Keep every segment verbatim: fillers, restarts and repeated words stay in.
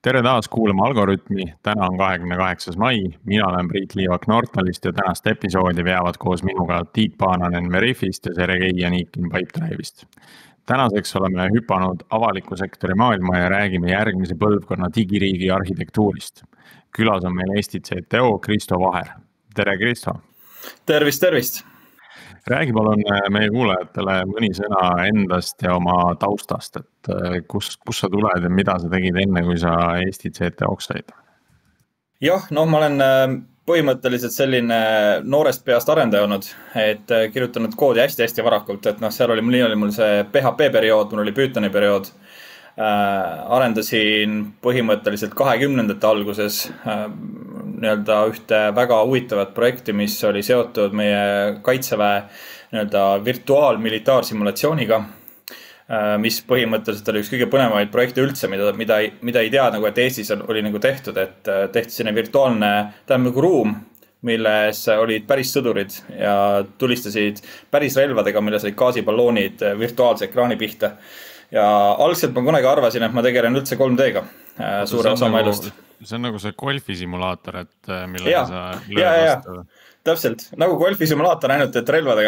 Tere taas kuulama Algorütmi, täna on kahekümne kaheksas mai, mina olen Priit Liivak Nortalist ja tänast episoodi veavad koos minuga Tiit Paananen Veriffist ja Sergei Janikin Pipedrive'ist. Tänaseks oleme hüpanud avaliku sektori maailma ja räägime järgmise põlvkonna digiriigi arhitektuurist. Külas on meil Eesti C T O Kristo Vaher. Tere Kristo! Tervist, tervist! Räägi palun meie kuulajatele mõni sõna endast ja oma taustast, et kus, kus sa tuled ja mida sa tegid enne, kui sa Eesti C T O-ks said? Jah, no ma olen põhimõtteliselt selline noorest peast arendaja olnud, et kirjutanud koodi hästi-hästi varakult, et noh, seal oli, oli mul see P H P periood, mul oli Pythoni periood. Äh, arendasin põhimõtteliselt kahekümnendate alguses äh, nii-öelda ühte väga huvitavat projekti, mis oli seotud meie kaitseväe nii-öelda virtuaalmilitaarsimulatsiooniga, äh, mis põhimõtteliselt oli üks kõige põnevaid projekte üldse, mida, mida, mida ei tea, nagu, et Eestis oli nagu tehtud, et tehti sinna virtuaalne tähendab nagu ruum, milles olid päris sõdurid ja tulistasid päris relvadega, milles olid gaasiballoonid virtuaalse ekraani pihta. Ja algselt ma kunagi arvasin, et ma tegelen üldse kolm D-ga suure osa oma elust. See on nagu see golfisimulaator, et millega ja, sa lööd ja, vastu. Ja, täpselt, nagu golfisimulaator ainult, et relvadega.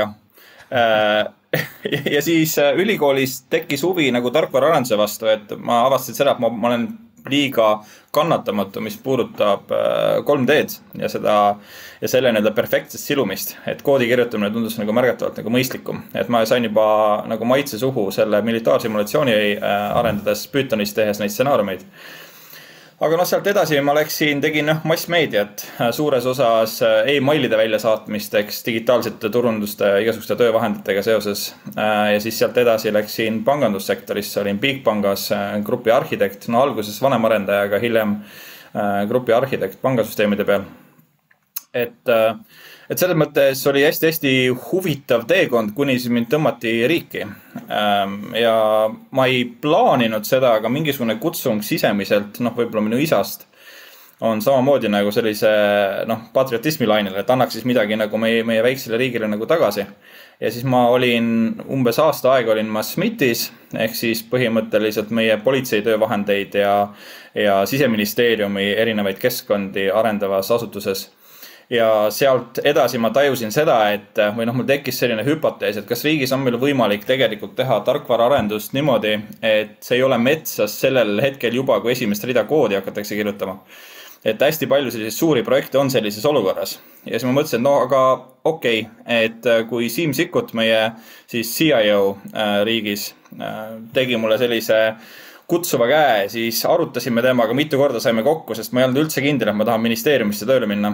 Ja siis ülikoolis tekkis huvi nagu tarkvaraarenduse vastu, et ma avastasin seda, et ma, ma olen liiga kannatamatu, mis puudutab kolm D-d ja seda ja selle nii-öelda perfektsest silumist, et koodi kirjutamine tundus nagu märgatavalt nagu mõistlikum, et ma sain juba nagu maitse suhu selle militaarsimulatsiooni arendades Pythonis tehes neid stsenaariumeid. Aga noh, sealt edasi ma läksin, tegin massmeediat suures osas e-mailide väljasaatmisteks, digitaalsete turunduste, igasuguste töövahenditega seoses. Ja siis sealt edasi läksin pangandussektorisse, olin Bigpangas grupi arhitekt, no alguses vanem arendaja, aga hiljem grupi arhitekt pangasüsteemide peal. Et, et selles mõttes oli hästi-hästi huvitav teekond, kuni siis mind tõmmati riiki. Ja ma ei plaaninud seda, aga mingisugune kutsung sisemiselt, noh, võib-olla minu isast, on samamoodi nagu sellise noh, patriotismi lainele, et annaks siis midagi nagu meie, meie väiksele riigile nagu tagasi. Ja siis ma olin umbes aasta aega olin ma SMITis, ehk siis põhimõtteliselt meie politsei töövahendeid ja, ja siseministeeriumi erinevaid keskkondi arendavas asutuses. Ja sealt edasi ma tajusin seda, et või noh, mul tekkis selline hüpotees, et kas riigis on meil võimalik tegelikult teha tarkvaraarendust niimoodi, et see ei ole metsas sellel hetkel juba, kui esimest rida koodi hakatakse kirjutama. Et hästi palju selliseid suuri projekte on sellises olukorras. Ja siis ma mõtlesin, et no aga okei, okay, et kui Siim Sikkut, meie siis C I O riigis, tegi mulle sellise kutsuva käe, siis arutasime temaga mitu korda saime kokku, sest ma ei olnud üldse kindel, et ma tahan ministeeriumisse tööle minna.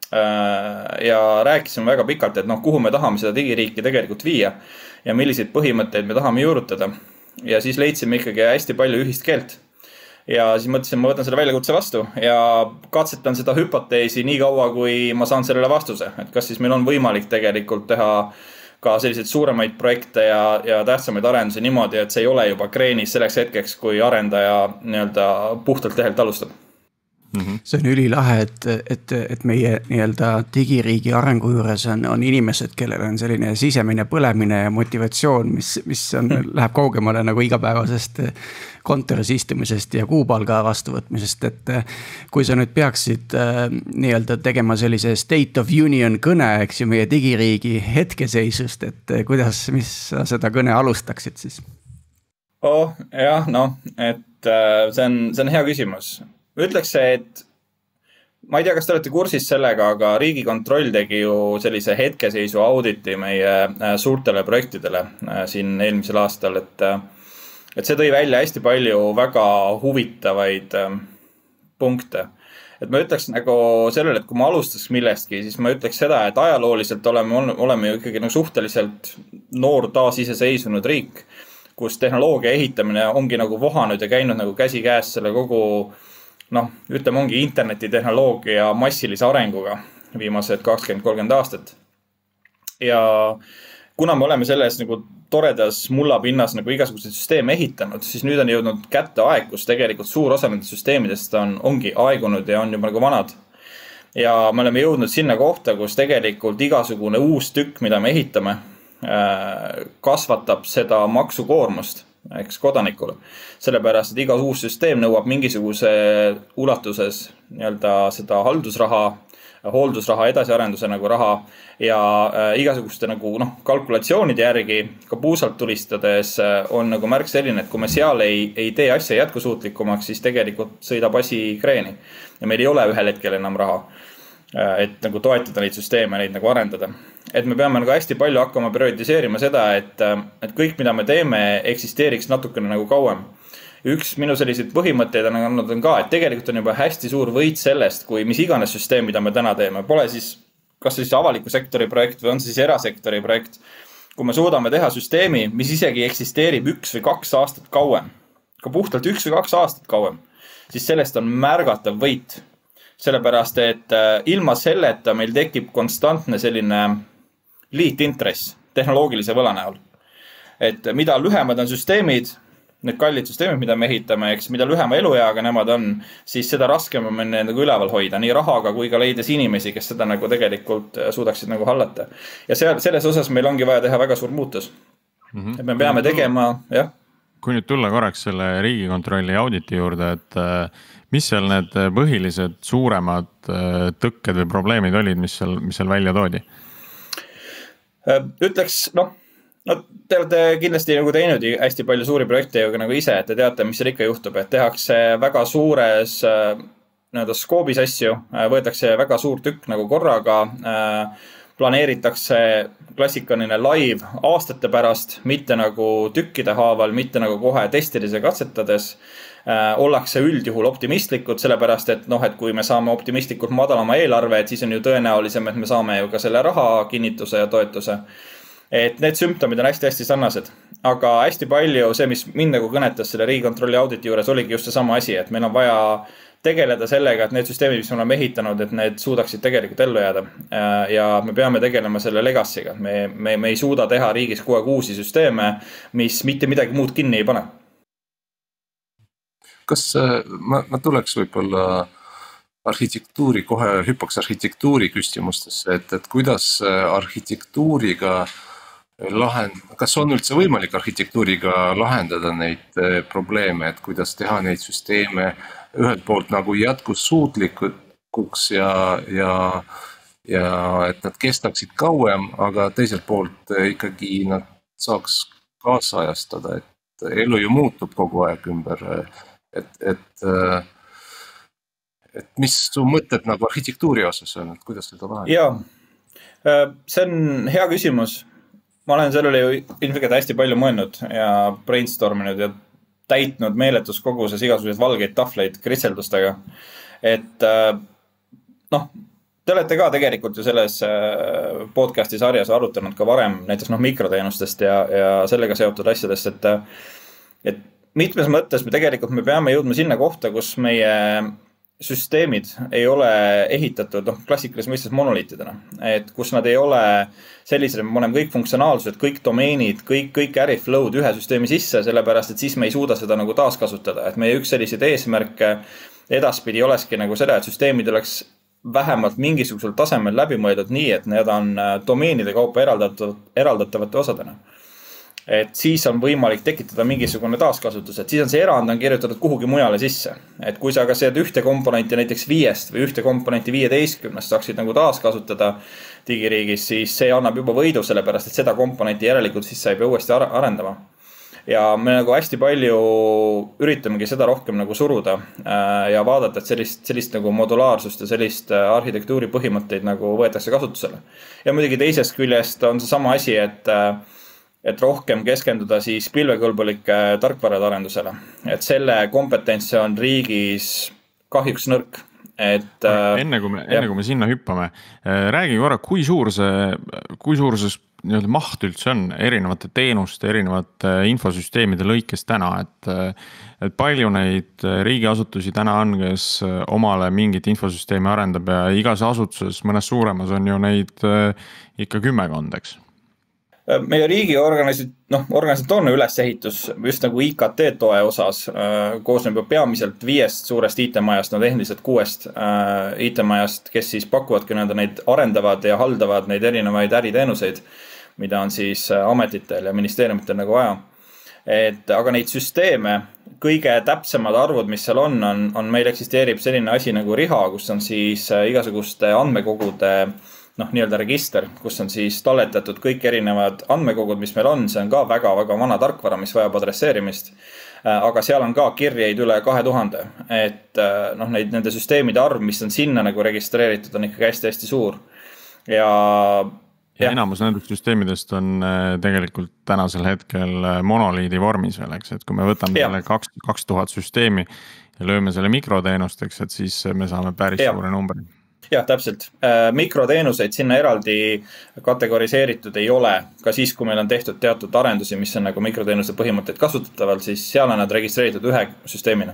Ja rääkisime väga pikalt, et noh, kuhu me tahame seda digiriiki tegelikult viia ja milliseid põhimõtteid me tahame juurutada. Ja siis leidsime ikkagi hästi palju ühist keelt. Ja siis mõtlesin, ma võtan selle väljakutse vastu ja katsetan seda hüpoteesi nii kaua, kui ma saan sellele vastuse. Et kas siis meil on võimalik tegelikult teha ka selliseid suuremaid projekte ja, ja tähtsamaid arendusi niimoodi, et see ei ole juba kreenis selleks hetkeks, kui arendaja nii-öelda puhtalt lehelt alustab. See on ülilahe, et, et, et meie nii-öelda digiriigi arengu juures on, on inimesed, kellel on selline sisemine põlemine ja motivatsioon, mis, mis on, läheb kaugemale nagu igapäevasest kontoris istumisest ja kuupalga vastuvõtmisest, et kui sa nüüd peaksid nii-öelda tegema sellise State of Union kõne, eks ju, meie digiriigi hetkeseisust, et kuidas, mis sa seda kõne alustaksid siis? Oh, jah, noh, et see on, see on hea küsimus. Ütleks, et ma ei tea, kas te olete kursis sellega, aga Riigikontroll tegi ju sellise hetkeseisu auditi meie suurtele projektidele siin eelmisel aastal, et, et see tõi välja hästi palju väga huvitavaid punkte. Et ma ütleks nagu sellele, et kui ma alustaks millestki, siis ma ütleks seda, et ajalooliselt oleme, oleme ju ikkagi nagu suhteliselt noor taas iseseisvunud riik, kus tehnoloogia ehitamine ongi nagu vohanud ja käinud nagu käsi käes selle kogu noh, ütleme ongi internetitehnoloogia massilise arenguga viimased kakskümmend kolmkümmend aastat. Ja kuna me oleme selles nagu toredas mullapinnas nagu igasuguseid süsteeme ehitanud, siis nüüd on jõudnud kätte aeg, kus tegelikult suur osa nendest süsteemidest on, ongi aegunud ja on juba nagu vanad. Ja me oleme jõudnud sinna kohta, kus tegelikult igasugune uus tükk, mida me ehitame, kasvatab seda maksukoormust eks kodanikule. Sellepärast, et iga uus süsteem nõuab mingisuguse ulatuses nii-öelda seda haldusraha, hooldusraha, edasiarenduse nagu raha ja äh, igasuguste nagu noh, kalkulatsioonide järgi ka puusalt tulistades äh, on nagu märk selline, et kui me seal ei, ei tee asja jätkusuutlikumaks, siis tegelikult sõidab asi kreeni ja meil ei ole ühel hetkel enam raha, äh, et nagu toetada neid süsteeme, neid nagu arendada. Et me peame nagu hästi palju hakkama prioritiseerima seda, et, et kõik, mida me teeme, eksisteeriks natukene nagu kauem. Üks minu selliseid põhimõtteid on andnud on ka, et tegelikult on juba hästi suur võit sellest, kui mis iganes süsteem, mida me täna teeme, pole siis kas siis avaliku sektori projekt või on siis erasektori projekt. Kui me suudame teha süsteemi, mis isegi eksisteerib üks või kaks aastat kauem, ka puhtalt üks või kaks aastat kauem, siis sellest on märgatav võit. Sellepärast, et ilma selleta meil tekib konstantne selline liitintress tehnoloogilise võla näol. Et mida lühemad on süsteemid, need kallid süsteemid, mida me ehitame, eks, mida lühema elueaga nemad on, siis seda raskem on meil nagu üleval hoida, nii rahaga kui ka leides inimesi, kes seda nagu tegelikult suudaksid nagu hallata. Ja seal, selles osas meil ongi vaja teha väga suur muutus. Mm-hmm. Et me peame tegema, jah. Kui nüüd tulla korraks selle Riigikontrolli auditi juurde, et mis seal need põhilised suuremad tõkked või probleemid olid, mis seal, mis seal välja toodi? Ütleks, noh, no te olete kindlasti nagu teinud hästi palju suuri projekte ju nagu ise, et te teate, mis seal ikka juhtub, et tehakse väga suures nii-öelda skoobis asju, võetakse väga suur tükk nagu korraga, planeeritakse klassikaline live aastate pärast, mitte nagu tükkide haaval, mitte nagu kohe testides ja katsetades, ollakse üldjuhul optimistlikud, sellepärast, et noh, et kui me saame optimistlikult madalama eelarve, et siis on ju tõenäolisem, et me saame ju ka selle raha kinnituse ja toetuse. Et need sümptomid on hästi-hästi sarnased, aga hästi palju see, mis mind nagu kõnetas selle Riigikontrolli auditi juures, oligi just see sama asi, et meil on vaja tegeleda sellega, et need süsteemid, mis me oleme ehitanud, et need suudaksid tegelikult ellu jääda ja me peame tegelema selle legacy'ga. Me, me, me ei suuda teha riigis kogu aeg uusi süsteeme, mis mitte midagi muud kinni ei pane. Kas ma, ma tuleks võib-olla arhitektuuri, kohe hüppaks arhitektuuri küsimustesse, et, et kuidas arhitektuuriga lahend, kas on üldse võimalik arhitektuuriga lahendada neid probleeme, et kuidas teha neid süsteeme ühelt poolt nagu jätkussuutlikuks ja, ja, ja et nad kestaksid kauem, aga teiselt poolt ikkagi nad saaks kaasajastada, et elu ju muutub kogu aeg ümber, et, et, et mis su mõtted nagu arhitektuuri osas on, et kuidas seda lahendada? Jaa, see on hea küsimus. Ma olen sellele ju ilmselt hästi palju mõelnud ja brainstorminud ja täitnud meeletus koguses igasuguseid valgeid tahvleid kritseldustega. Et noh, te olete ka tegelikult ju selles podcasti sarjas arutanud ka varem näiteks noh, mikroteenustest ja, ja sellega seotud asjadest, et, et mitmes mõttes me tegelikult me peame jõudma sinna kohta, kus meie süsteemid ei ole ehitatud noh, klassikalises mõistes monoliitidena, et kus nad ei ole sellised, me oleme kõik funktsionaalsused, kõik domeenid, kõik, kõik äriflow'd ühe süsteemi sisse, sellepärast, et siis me ei suuda seda nagu taaskasutada, et meie üks selliseid eesmärke edaspidi olekski nagu seda, et süsteemid oleks vähemalt mingisugusel tasemel läbimõeldud nii, et need on domeenide kaupa eraldatud, eraldatavate osadena. Et siis on võimalik tekitada mingisugune taaskasutus, et siis on see erand on kirjutatud kuhugi mujale sisse. Et kui sa ka sead ühte komponenti näiteks viiest või ühte komponenti viieteistkümnest saaksid nagu taaskasutada digiriigis, siis see annab juba võidu, sellepärast, et seda komponenti järelikult siis sa ei pea uuesti arendama. Ja me nagu hästi palju üritamegi seda rohkem nagu suruda ja vaadata, et sellist, sellist nagu modulaarsust ja sellist arhitektuuri põhimõtteid nagu võetakse kasutusele. Ja muidugi teisest küljest on see sama asi, et et rohkem keskenduda siis pilvekõlbulike tarkvarade arendusele. Et selle kompetents on riigis kahjuks nõrk. Et, enne, kui me, enne kui me sinna hüppame, räägi korra, kui suur see, kui suur see nii-öelda maht üldse on erinevate teenuste, erinevate infosüsteemide lõikes täna, et, et palju neid riigiasutusi täna on, kes omale mingit infosüsteemi arendab ja igas asutuses, mõnes suuremas on ju neid ikka kümmekond, eks? Meie riigi organisid, no, organisatoorne ülesehitus just nagu I K T toe osas koosneb peamiselt viiest suurest I T-majast, no tehniliselt kuuest I T-majast, kes siis pakuvadki neid arendavad ja haldavad neid erinevaid äriteenuseid, mida on siis ametitel ja ministeeriumitel nagu vaja. et aga neid süsteeme, kõige täpsemad arvud, mis seal on, on, on meil eksisteerib selline asi nagu Riha, kus on siis igasuguste andmekogude noh, nii-öelda register, kus on siis talletatud kõik erinevad andmekogud, mis meil on, see on ka väga-väga vana tarkvara, mis vajab adresseerimist. Aga seal on ka kirjeid üle kahe tuhande, et noh, neid, nende süsteemide arv, mis on sinna nagu registreeritud, on ikkagi hästi-hästi suur. Ja, ja, ja enamus nendest süsteemidest on tegelikult tänasel hetkel monoliidi vormis veel, eks, et kui me võtame selle kaks tuhat süsteemi ja lööme selle mikroteenusteks, et siis me saame päris ja. suure numbri. Jah, täpselt. Mikroteenuseid sinna eraldi kategoriseeritud ei ole, ka siis, kui meil on tehtud teatud arendusi, mis on nagu mikroteenuse põhimõtteid kasutataval, siis seal on nad registreeritud ühe süsteemina.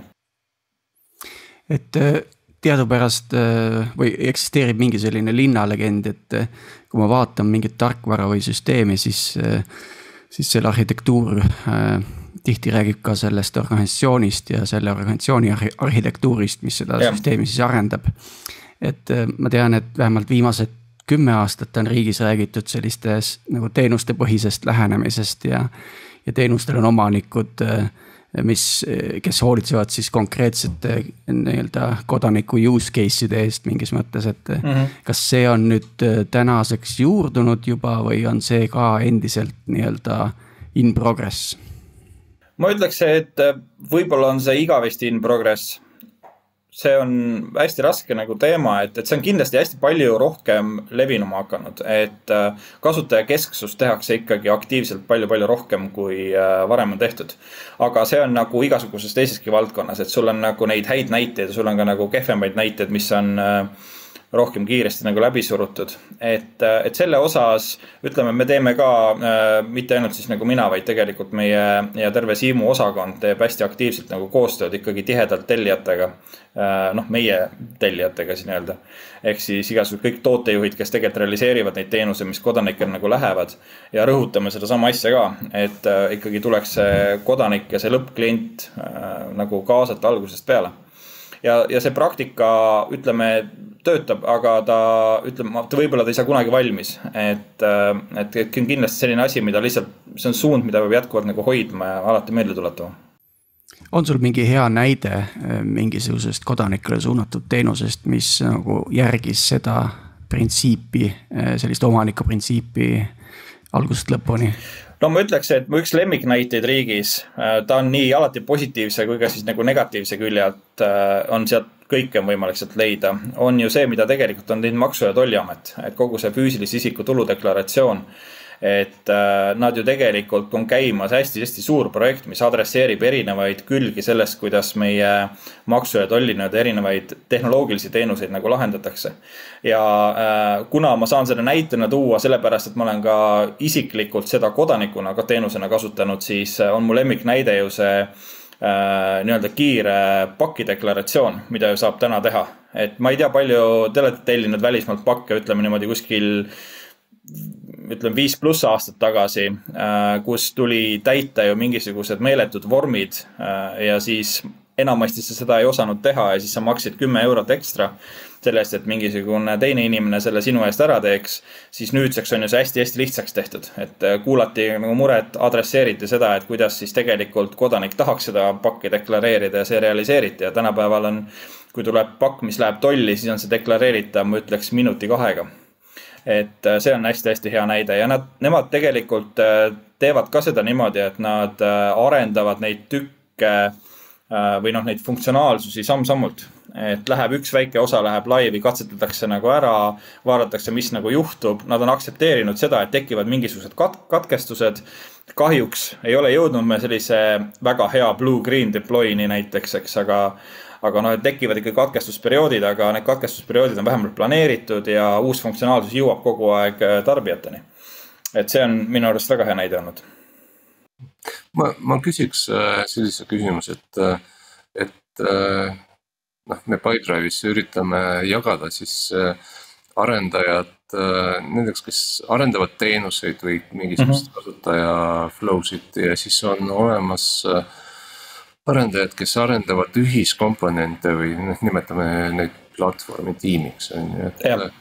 Et teadupärast või eksisteerib mingi selline linnalegend, et kui ma vaatan mingit tarkvara või süsteemi, siis, siis selle arhitektuur tihti räägib ka sellest organisatsioonist ja selle organisatsiooni arhitektuurist, mis seda ja. süsteemi siis arendab. Et ma tean, et vähemalt viimased kümme aastat on riigis räägitud sellistes nagu teenuste põhisest lähenemisest ja, ja teenustel on omanikud, mis, kes hoolitsevad siis konkreetsete nii-öelda kodaniku use case'ide eest mingis mõttes, et mm-hmm. kas see on nüüd tänaseks juurdunud juba või on see ka endiselt nii-öelda in progress? Ma ütleks, et võib-olla on see igavesti in progress. See on hästi raske nagu teema, et, et see on kindlasti hästi palju rohkem levinuma hakanud, et kasutaja kesksus tehakse ikkagi aktiivselt palju-palju rohkem kui varem on tehtud. Aga see on nagu igasuguses teiseski valdkonnas, et sul on nagu neid häid näiteid, sul on ka nagu kehvemaid näiteid, mis on rohkem kiiresti nagu läbi surutud. Et, et selle osas, ütleme, me teeme ka äh, mitte ainult siis nagu mina, vaid tegelikult meie ja terve Siimu osakond teeb hästi aktiivselt nagu koostööd ikkagi tihedalt tellijatega, äh, noh, meie tellijatega siin öelda. Ehk siis igasugused kõik tootejuhid, kes tegelikult realiseerivad neid teenuse, mis kodanikel nagu lähevad ja rõhutame seda sama asja ka, et äh, ikkagi tuleks see kodanik ja see lõppklient äh, nagu kaasata algusest peale. Ja, ja see praktika, ütleme, töötab, aga ta, ütleme, ta võib-olla ta ei saa kunagi valmis. Et, et, et kindlasti selline asi, mida lihtsalt, see on suund, mida peab jätkuvalt nagu hoidma ja alati meelde tuletama. On sul mingi hea näide mingisugusest kodanikele suunatud teenusest, mis nagu järgis seda printsiipi, sellist omaniku printsiipi algusest lõpuni? No ma ütleks, et mu üks lemmiknäiteid riigis, ta on nii alati positiivse kui ka siis nagu negatiivse küljelt on sealt kõike on võimalik sealt leida. On ju see, mida tegelikult on teinud Maksu- ja Tolliamet, et kogu see füüsilise isiku tuludeklaratsioon, et nad ju tegelikult on käimas hästi-hästi suur projekt, mis adresseerib erinevaid külgi sellest, kuidas meie Maksu- ja Tolli erinevaid tehnoloogilisi teenuseid nagu lahendatakse. Ja kuna ma saan selle näitena tuua sellepärast, et ma olen ka isiklikult seda kodanikuna ka teenusena kasutanud, siis on mu lemmik näide ju see nii-öelda kiire pakideklaratsioon, mida ju saab täna teha. Et ma ei tea, palju te olete tellinud välismaalt pakke, ütleme niimoodi kuskil ütleme viis pluss aastat tagasi, kus tuli täita ju mingisugused meeletud vormid ja siis enamasti sa seda ei osanud teha ja siis sa maksid kümme eurot ekstra sellest, et mingisugune teine inimene selle sinu eest ära teeks, siis nüüdseks on ju see hästi-hästi lihtsaks tehtud. Et kuulati nagu muret, adresseeriti seda, et kuidas siis tegelikult kodanik tahaks seda pakki deklareerida ja see realiseeriti ja tänapäeval on, kui tuleb pakk, mis läheb tolli, siis on see deklareerita, ma ütleks minuti kahega. Et see on hästi-hästi hea näide ja nad, nemad tegelikult teevad ka seda niimoodi, et nad arendavad neid tükke või noh, neid funktsionaalsusi samm-sammult. Et läheb üks väike osa, läheb laivi, katsetatakse nagu ära, vaadatakse, mis nagu juhtub. Nad on aksepteerinud seda, et tekivad mingisugused kat- katkestused. Kahjuks ei ole jõudnud me sellise väga hea blue-green deploy'ni näiteks, eks, aga aga noh, et tekivad ikka katkestusperioodid, aga need katkestusperioodid on vähemalt planeeritud ja uus funktsionaalsus jõuab kogu aeg tarbijateni. Et see on minu arust väga hea näide olnud. Ma, ma küsiks sellise küsimus, et, et noh, me Pipedrive'is üritame jagada siis arendajad nendeks, kes arendavad teenuseid või mingisugust mm-hmm. kasutaja flow'sid ja siis on olemas arendajad, kes arendavad ühiskomponente või nimetame neid platvormi tiimiks. Et,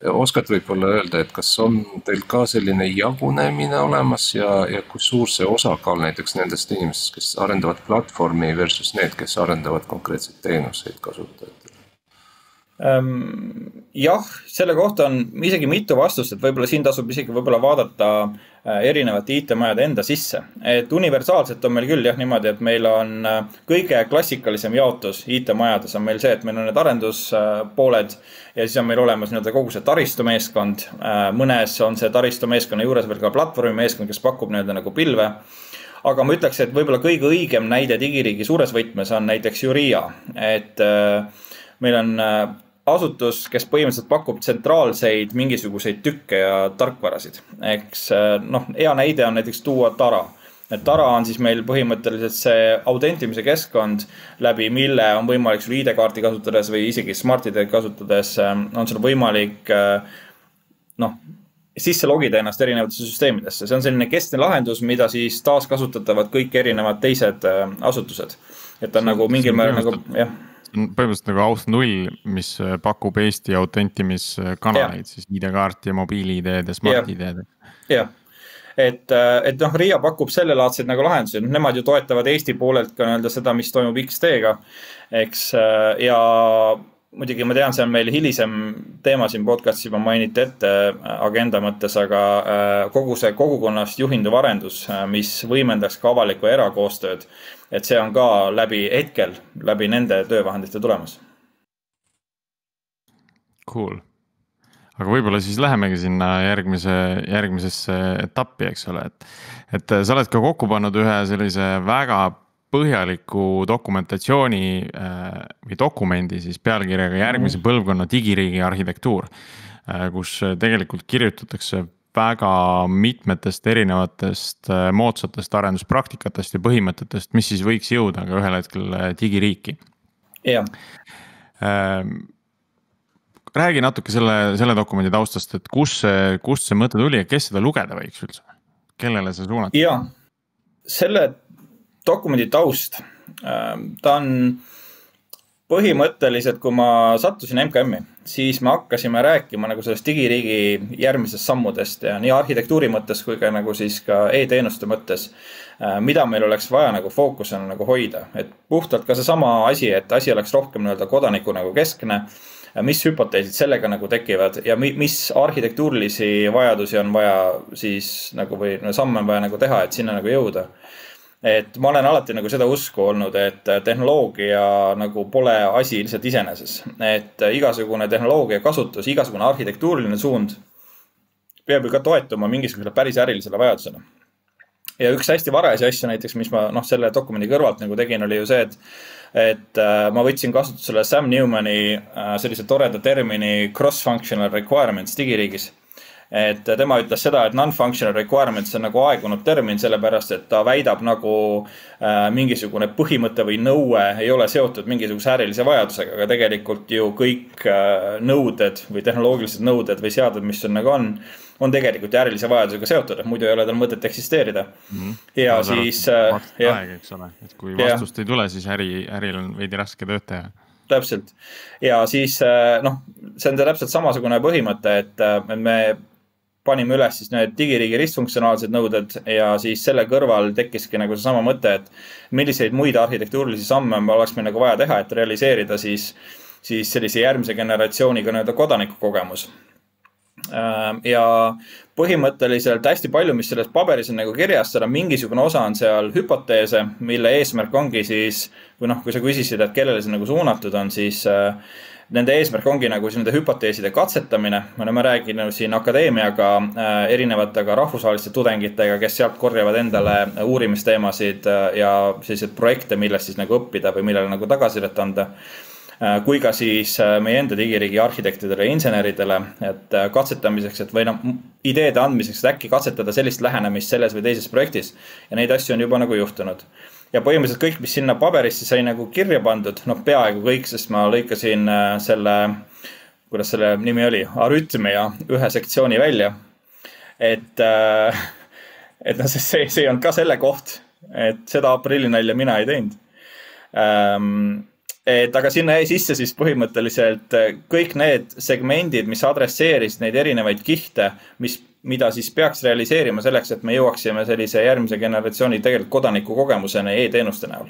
oskad võib-olla öelda, et kas on teil ka selline jagunemine olemas ja, ja kui suur see osakaal näiteks nendest inimestest, kes arendavad platvormi versus need, kes arendavad konkreetseid teenuseid kasutajatele? Ähm, jah, selle kohta on isegi mitu vastust, et võib-olla siin tasub isegi võib-olla vaadata erinevate I T-majade enda sisse. Et universaalselt on meil küll jah niimoodi, et meil on kõige klassikalisem jaotus I T-majades on meil see, et meil on need arenduspooled ja siis on meil olemas nii-öelda kogu see taristumeeskond. Mõnes on see taristumeeskonna juures veel ka platvormi meeskond, kes pakub nii-öelda nagu pilve. Aga ma ütleks, et võib-olla kõige õigem näide digiriigi suures võtmes on näiteks Juria. Et meil on asutus, kes põhimõtteliselt pakub tsentraalseid mingisuguseid tükke ja tarkvarasid. Eks noh, hea näide on näiteks tuua Tara. Et Tara on siis meil põhimõtteliselt see autentimise keskkond, läbi mille on võimalik sul I D-kaarti kasutades või isegi Smart I D kasutades on sul võimalik noh, sisse logida ennast erinevatesse süsteemidesse. See on selline keskne lahendus, mida siis taas kasutatavad kõik erinevad teised asutused. Et on see, nagu mingil määral nagu, jah. Põhimõtteliselt nagu Auth null, mis pakub Eesti autentimiskanaleid, siis I D-kaart ja mobiili-I D-d ja Smart I D-d. Jah, et, et noh, Ria pakub sellelaadseid nagu lahendusi. Nemad ju toetavad Eesti poolelt ka nii-öelda seda, mis toimub X T-ga. Eks, ja muidugi ma tean, see on meil hilisem teema siin podcastis juba mainiti ette agenda mõttes, aga kogu see kogukonnast juhinduv arendus, mis võimendaks ka avaliku ja erakoostööd, et see on ka läbi hetkel, läbi nende töövahendite tulemas. Cool. Aga võib-olla siis lähemegi sinna järgmise, järgmisesse etappi, eks ole. Et, et sa oled ka kokku pannud ühe sellise väga põhjaliku dokumentatsiooni või dokumendi siis pealkirjaga järgmise põlvkonna digiriigi arhitektuur, kus tegelikult kirjutatakse väga mitmetest erinevatest moodsatest arenduspraktikatest ja põhimõtetest, mis siis võiks jõuda ka ühel hetkel digiriiki. Jah. Räägi natuke selle, selle dokumendi taustast, et kus see, kust see mõte tuli ja kes seda lugeda võiks üldse? Kellele see suunata? Jah, selle dokumendi taust, ta on põhimõtteliselt, kui ma sattusin M K M-i, siis me hakkasime rääkima nagu sellest digiriigi järgmisest sammudest ja nii arhitektuuri mõttes kui ka nagu siis ka e-teenuste mõttes, mida meil oleks vaja nagu fookusena nagu hoida. Et puhtalt ka see sama asi, et asi oleks rohkem nii-öelda kodaniku nagu keskne, mis hüpoteesid sellega nagu tekivad ja mis arhitektuurilisi vajadusi on vaja siis nagu või samme on vaja nagu teha, et sinna nagu jõuda. Et ma olen alati nagu seda usku olnud, et tehnoloogia nagu pole asi lihtsalt iseeneses. Et igasugune tehnoloogia kasutus, igasugune arhitektuuriline suund peab ju ka toetuma mingisugusele päris ärilisele vajadusele. Ja üks hästi varajasi asju näiteks, mis ma noh, selle dokumendi kõrvalt nagu tegin, oli ju see, et, et ma võtsin kasutusele Sam Newmani sellise toreda termini cross-functional requirements digiriigis. Et tema ütles seda, et non-functional requirements on nagu aegunud termin, sellepärast, et ta väidab nagu äh, mingisugune põhimõte või nõue ei ole seotud mingisuguse ärilise vajadusega, aga tegelikult ju kõik äh, nõuded või tehnoloogilised nõuded või seadmed, mis on nagu on, on tegelikult ärilise vajadusega seotud, et muidu ei ole tal mõtet eksisteerida. Mm-hmm. Ja no, siis... Äh, ja, aeg, eks ole. Et kui vastust ja. Ei tule, siis äri, äril on veidi raske tööd teha. Täpselt. Ja siis noh, see on täpselt samasugune põhimõte, et me panime üles siis need digiriigi ristfunktsionaalsed nõuded ja siis selle kõrval tekkiski nagu see sama mõte, et milliseid muid arhitektuurilisi samme oleks meil nagu vaja teha, et realiseerida siis, siis sellise järgmise generatsiooniga nii-öelda kodanikukogemus. Ja põhimõtteliselt hästi palju, mis selles paberis on nagu kirjas, seda mingisugune osa on seal hüpoteese, mille eesmärk ongi siis, või noh, kui sa küsisid, et kellele see nagu suunatud on, siis nende eesmärk ongi nagu nende hüpoteeside katsetamine. Me oleme rääkinud siin akadeemiaga, erinevate ka rahvusvaheliste tudengitega, kes sealt korjavad endale uurimisteemasid ja sellised projekte, millest siis nagu õppida või millele nagu tagasisidet anda. Kui ka siis meie enda digiriigi arhitektidele ja inseneridele, et katsetamiseks, et või noh, ideede andmiseks, et äkki katsetada sellist lähenemist selles või teises projektis. Ja neid asju on juba nagu juhtunud. Ja põhimõtteliselt kõik, mis sinna paberisse sai nagu kirja pandud, noh peaaegu kõik, sest ma lõikasin selle, kuidas selle nimi oli, arütmia ühe sektsiooni välja. Et, et no see, see on ka selle koht, et seda aprillinalja mina ei teinud. et aga sinna jäi sisse siis põhimõtteliselt kõik need segmendid, mis adresseeris neid erinevaid kihte, mis, mida siis peaks realiseerima selleks, et me jõuaksime sellise järgmise generatsiooni tegelikult kodaniku kogemusena e-teenuste näol.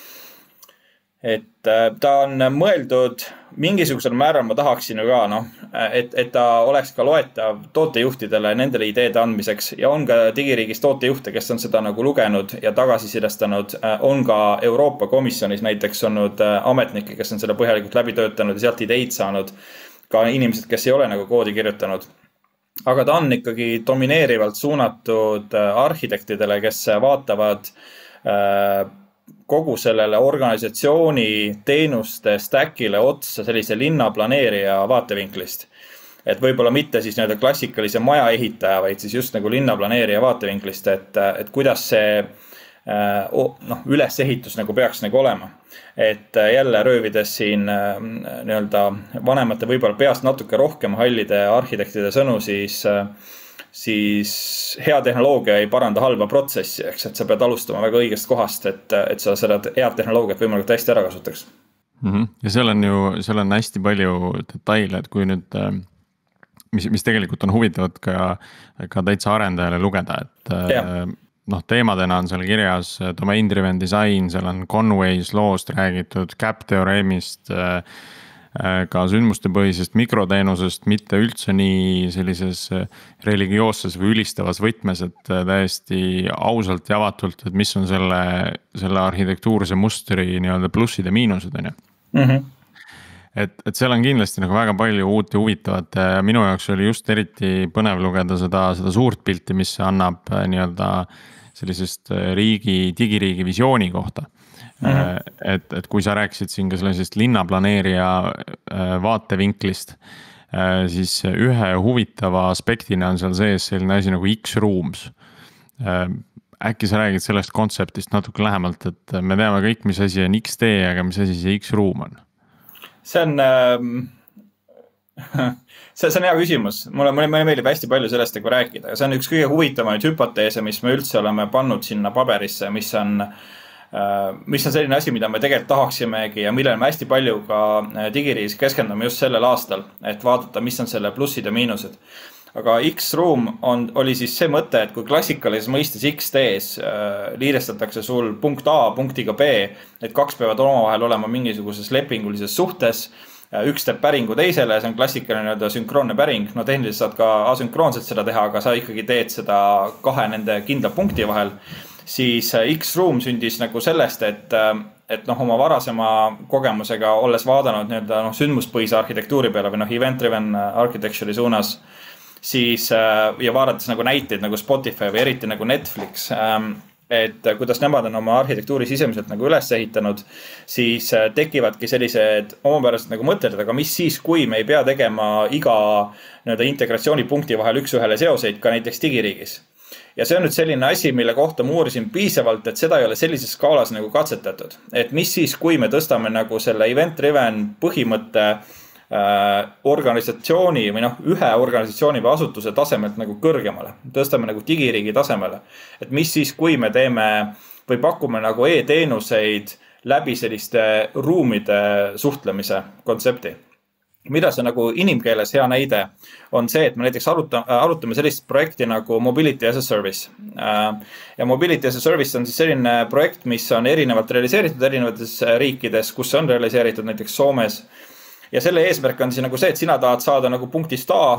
Et ta on mõeldud mingisugusel määral, ma tahaksin ju ka, noh, et, et ta oleks ka loetav tootejuhtidele nendele ideede andmiseks ja on ka digiriigis tootejuhte, kes on seda nagu lugenud ja tagasisidestanud. On ka Euroopa Komisjonis näiteks olnud ametnikke, kes on selle põhjalikult läbi töötanud ja sealt ideid saanud. Ka inimesed, kes ei ole nagu koodi kirjutanud. Aga ta on ikkagi domineerivalt suunatud arhitektidele, kes vaatavad kogu sellele organisatsiooni teenuste stackile otsa sellise linnaplaneerija vaatevinklist. Et võib-olla mitte siis nii-öelda klassikalise maja ehitaja, vaid siis just nagu linnaplaneerija vaatevinklist, et, et kuidas see noh, ülesehitus nagu peaks nagu olema. Et jälle röövides siin nii-öelda vanemate võib-olla peast natuke rohkem hallide arhitektide sõnu, siis siis hea tehnoloogia ei paranda halba protsessi, eks, et sa pead alustama väga õigest kohast, et, et sa seda head tehnoloogiat võimalikult hästi ära kasutaks. Mm-hmm. Ja seal on ju, seal on hästi palju detaile, et kui nüüd, mis, mis tegelikult on huvitavad ka, ka täitsa arendajale lugeda, et ja. noh, teemadena on seal kirjas domain driven design, seal on Conway's loost räägitud, Gap teoreemist, ka sündmustepõhisest mikroteenusest, mitte üldse nii sellises religioosses või ülistavas võtmes, et täiesti ausalt ja avatult, et mis on selle, selle arhitektuurse mustri nii-öelda plussid ja miinused. Mm-hmm. Et, et seal on kindlasti nagu väga palju uut ja huvitavat. Minu jaoks oli just eriti põnev lugeda seda, seda suurt pilti, mis annab nii-öelda sellisest riigi, digiriigi visiooni kohta. Mm-hmm. Et, et kui sa rääkisid siin ka sellisest linnaplaneerija vaatevinklist, siis ühe huvitava aspektina on seal sees selline asi nagu X-Rooms. Äkki sa räägid sellest kontseptist natuke lähemalt, et me teame kõik, mis asi on X D, aga mis asi see X-Room on? See on, see, see on hea küsimus. Mulle, mulle meeldib hästi palju sellest nagu rääkida. See on üks kõige huvitamaid hüpoteese, mis me üldse oleme pannud sinna paberisse, mis on mis on selline asi, mida me tegelikult tahaksimegi ja millele me hästi palju ka digiriigis keskendume just sellel aastal, et vaadata, mis on selle plussid ja miinused. Aga X-Room on, oli siis see mõte, et kui klassikalises mõistes X D-s äh, liidestatakse sul punkt A punktiga B, et kaks peavad omavahel olema mingisuguses lepingulises suhtes, üks teeb päringu teisele, see on klassikaline nii-öelda sünkroonne päring, no tehniliselt saad ka asünkroonselt seda teha, aga sa ikkagi teed seda kahe nende kindla punkti vahel. Siis X-Room sündis nagu sellest, et, et noh, oma varasema kogemusega olles vaadanud nii-öelda noh, sündmuspõhise arhitektuuri peale või noh, event-driven architecture'i suunas, siis ja vaadates nagu näiteid nagu Spotify või eriti nagu Netflix, et kuidas nemad on oma arhitektuuri sisemiselt nagu üles ehitanud, siis tekivadki sellised omapärased nagu mõtted, aga mis siis, kui me ei pea tegema iga nii-öelda integratsioonipunkti vahel üks ühele seoseid ka näiteks digiriigis. Ja see on nüüd selline asi, mille kohta ma uurisin piisavalt, et seda ei ole sellises skaalas nagu katsetatud. Et mis siis, kui me tõstame nagu selle event-driven põhimõtte äh, organisatsiooni või noh, ühe organisatsiooni või asutuse tasemelt nagu kõrgemale. Tõstame nagu digiriigi tasemele. Et mis siis, kui me teeme või pakume nagu e-teenuseid läbi selliste ruumide suhtlemise kontsepti. Mida see nagu inimkeeles hea näide on see, et me näiteks aruta, arutame sellist projekti nagu Mobility as a Service. Ja Mobility as a Service on siis selline projekt, mis on erinevalt realiseeritud erinevates riikides, kus on realiseeritud näiteks Soomes. Ja selle eesmärk on siis nagu see, et sina tahad saada nagu punktist A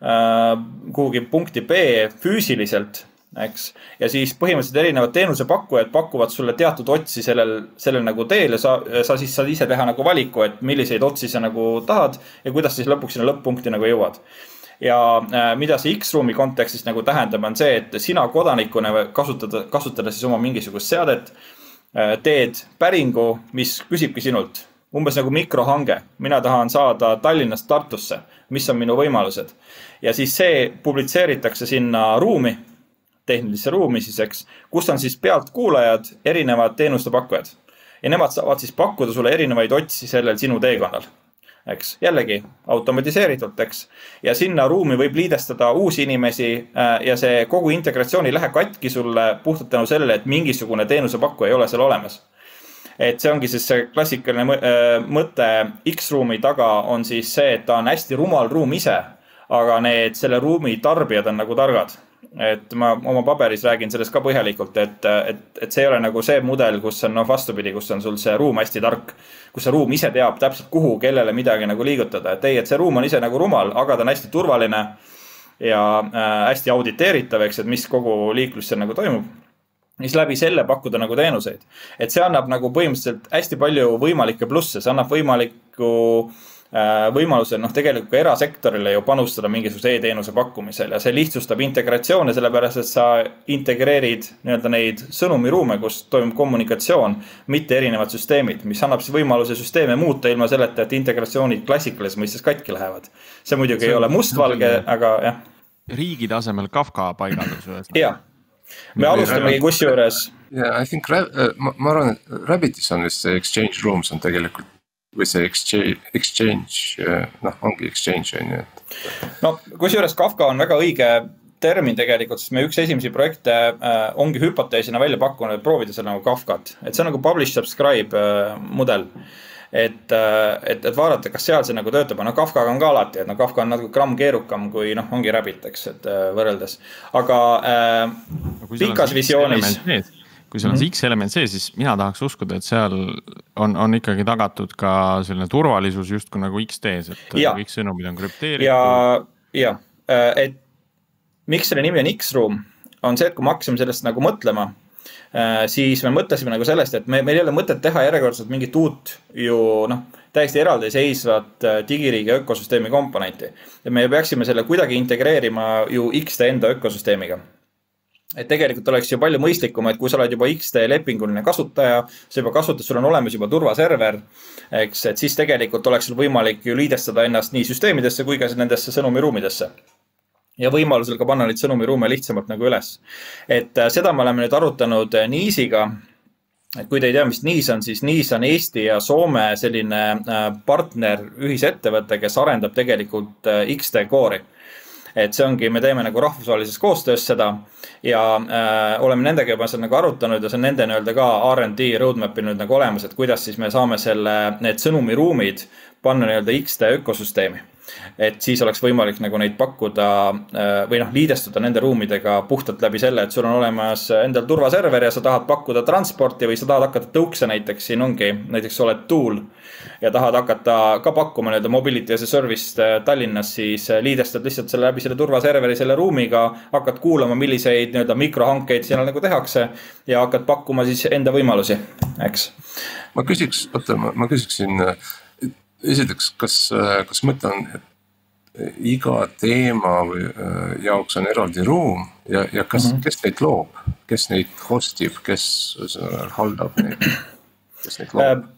kuhugi punkti B füüsiliselt, eks? Ja siis põhimõtteliselt erinevad teenusepakkujad pakuvad sulle teatud otsi sellel, sellel nagu teel ja sa, sa siis saad ise teha nagu valiku, et milliseid otsi sa nagu tahad ja kuidas siis lõpuks sinna lõpp-punkti nagu jõuad. Ja äh, mida see X-Roomi kontekstis nagu tähendab on see, et sina kodanikuna kasutada, kasutada siis oma mingisugust seadet, äh, teed päringu, mis küsibki sinult. Umbes nagu mikrohange. Mina tahan saada Tallinnast Tartusse, mis on minu võimalused. Ja siis see publitseeritakse sinna ruumi, tehnilisse ruumi siis, eks, kus on siis pealt kuulajad erinevad teenuste pakkujad. Ja nemad saavad siis pakkuda sulle erinevaid otsi sellel sinu teekonnal. Eks, jällegi automatiseeritult, eks. Ja sinna ruumi võib liidestada uusi inimesi ja see kogu integratsioon ei lähe katki sulle puhtalt tänu sellele, et mingisugune teenusepakkuja ei ole seal olemas. et see ongi siis see klassikaline mõte X-ruumi taga on siis see, et ta on hästi rumal ruum ise, aga need selle ruumi tarbijad on nagu targad. Et ma oma paberis räägin sellest ka põhjalikult, et, et, et see ei ole nagu see mudel, kus on no, vastupidi, kus on sul see ruum hästi tark, kus see ruum ise teab täpselt kuhu, kellele midagi nagu liigutada. Et ei, et see ruum on ise nagu rumal, aga ta on hästi turvaline ja äh, hästi auditeeritav, eks, et mis kogu liiklus seal nagu toimub. Mis läbi selle pakkuda nagu teenuseid. Et see annab nagu põhimõtteliselt hästi palju võimalikke plusse, see annab võimalikku võimaluse noh, tegelikult ka erasektorile ju panustada mingisuguse e-teenuse pakkumisel ja see lihtsustab integratsioone, sellepärast et sa integreerid nii-öelda neid sõnumiruume, kus toimub kommunikatsioon, mitte erinevad süsteemid, mis annab siis võimaluse süsteeme muuta ilma selleta, et integratsioonid klassikalises mõistes katki lähevad. See muidugi see, ei ole mustvalge, aga jah. Riigi tasemel Kafka paigaldus. Jah. Me alustamegi kusjuures. Yeah, I think, ma, ma arvan, et Rabbitis on vist see exchange rooms on tegelikult või see exchange, exchange noh, ongi exchange on ju. No, kusjuures Kafka on väga õige termin tegelikult, sest me üks esimesi projekte äh, ongi hüpoteesina välja pakkunud, et proovida selle nagu Kafkat. Et see on nagu publish subscribe äh, mudel. Et, äh, et, et vaadata, kas seal see nagu töötab. No Kafkaga on ka alati, et no Kafka on natuke gramm keerukam kui noh, ongi Rabbit, eks, et äh, võrreldes. Aga äh, pikas visioonis... Kui seal on see X-element see, siis mina tahaks uskuda, et seal on, on ikkagi tagatud ka selline turvalisus just kui nagu X-tees, et ja. Kõik sõnumid on krüpteeritud. Ja, ja, et miks selle nimi on X-room, on see, et kui me hakkasime sellest nagu mõtlema, siis me mõtlesime nagu sellest, et me, meil ei ole mõtet teha järjekordselt mingit uut ju noh, täiesti eraldi seisvat digiriigi ökosüsteemi komponenti. Ja me peaksime selle kuidagi integreerima ju X-te enda ökosüsteemiga. Et tegelikult oleks ju palju mõistlikum, et kui sa oled juba X-te lepinguline kasutaja, sa juba kasutad, sul on olemas juba turvaserver, eks, et siis tegelikult oleks sul võimalik ju liidestada ennast nii süsteemidesse kui ka nendesse sõnumiruumidesse. Ja võimalusel ka panna neid sõnumiruume lihtsamalt nagu üles. Et seda me oleme nüüd arutanud Niisiga, et kui te ei tea, mis Niis on, siis Niis on Eesti ja Soome selline partner ühisettevõte, kes arendab tegelikult X-te koori. Et see ongi, me teeme nagu rahvusvahelises koostöös seda ja äh, oleme nendega juba seal nagu arutanud ja see on nende nii-öelda ka R and D roadmapil nüüd nagu olemas, et kuidas siis me saame selle, need sõnumiruumid panna nii-öelda X-te ökosüsteemi. Et siis oleks võimalik nagu neid pakkuda või noh, liidestuda nende ruumidega puhtalt läbi selle, et sul on olemas endal turvaserver ja sa tahad pakkuda transporti või sa tahad hakata tõukse näiteks, siin ongi, näiteks oled Tool ja tahad hakata ka pakkuma nii-öelda mobility as a service Tallinnas, siis liidestad lihtsalt selle läbi selle turvaserveri selle ruumiga, hakkad kuulama, milliseid nii-öelda mikrohankeid seal nagu tehakse ja hakkad pakkuma siis enda võimalusi, eks. Ma küsiks, oota, ma, ma küsiksin esiteks, kas, kas mõte on, et iga teema või jaoks on eraldi ruum ja, ja kas, mm-hmm. kes neid loob, kes neid hostib, kes haldab neid, kes neid loob?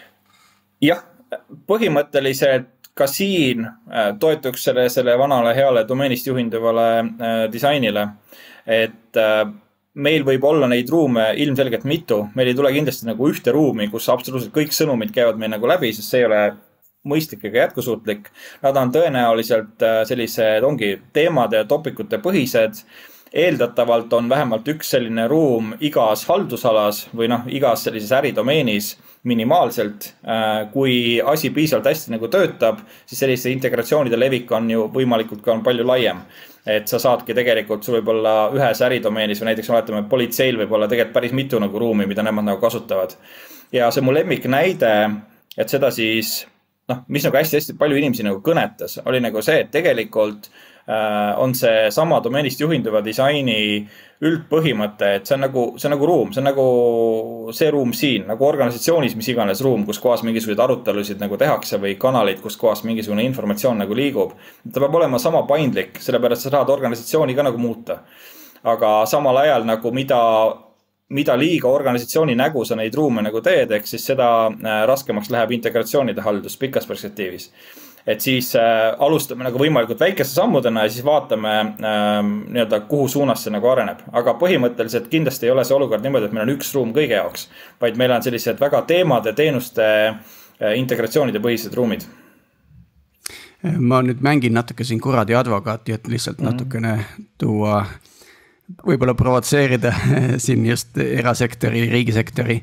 Jah, põhimõtteliselt ka siin toetuks selle, selle vanale heale domeenist juhinduvale disainile, et meil võib olla neid ruume ilmselgelt mitu, meil ei tule kindlasti nagu ühte ruumi, kus absoluutselt kõik sõnumid käivad meil nagu läbi, sest see ei ole mõistlik ega jätkusuutlik. Nad on tõenäoliselt sellised, ongi teemade ja topikute põhised. Eeldatavalt on vähemalt üks selline ruum igas haldusalas või noh, igas sellises äridomeenis minimaalselt. Kui asi piisavalt hästi nagu töötab, siis selliste integratsioonide levik on ju võimalikult ka on palju laiem. Et sa saadki tegelikult, sul võib olla ühes äridomeenis või näiteks oletame, politseil võib olla tegelikult päris mitu nagu ruumi, mida nemad nagu kasutavad. Ja see mu lemmik näide, et seda siis noh, mis nagu hästi-hästi palju inimesi nagu kõnetas, oli nagu see, et tegelikult äh, on see sama domeenist juhinduva disaini üldpõhimõte, et see on nagu, see on nagu ruum, see on nagu see ruum siin, nagu organisatsioonis, mis iganes ruum, kus kohas mingisuguseid arutelusid nagu tehakse või kanalid, kus kohas mingisugune informatsioon nagu liigub. Ta peab olema sama paindlik, sellepärast sa saad organisatsiooni ka nagu muuta. Aga samal ajal nagu mida mida liiga organisatsiooni nägu sa neid ruume nagu teed, ehk siis seda raskemaks läheb integratsioonide haldus pikas perspektiivis. Et siis äh, alustame nagu võimalikult väikeste sammudena ja siis vaatame äh, nii-öelda, kuhu suunas see nagu areneb. Aga põhimõtteliselt kindlasti ei ole see olukord niimoodi, et meil on üks ruum kõige jaoks, vaid meil on sellised väga teemade, teenuste, äh, integratsioonide põhised ruumid. Ma nüüd mängin natuke siin kuradi advokaati, et lihtsalt natukene tuua võib-olla provotseerida siin just erasektori, riigisektori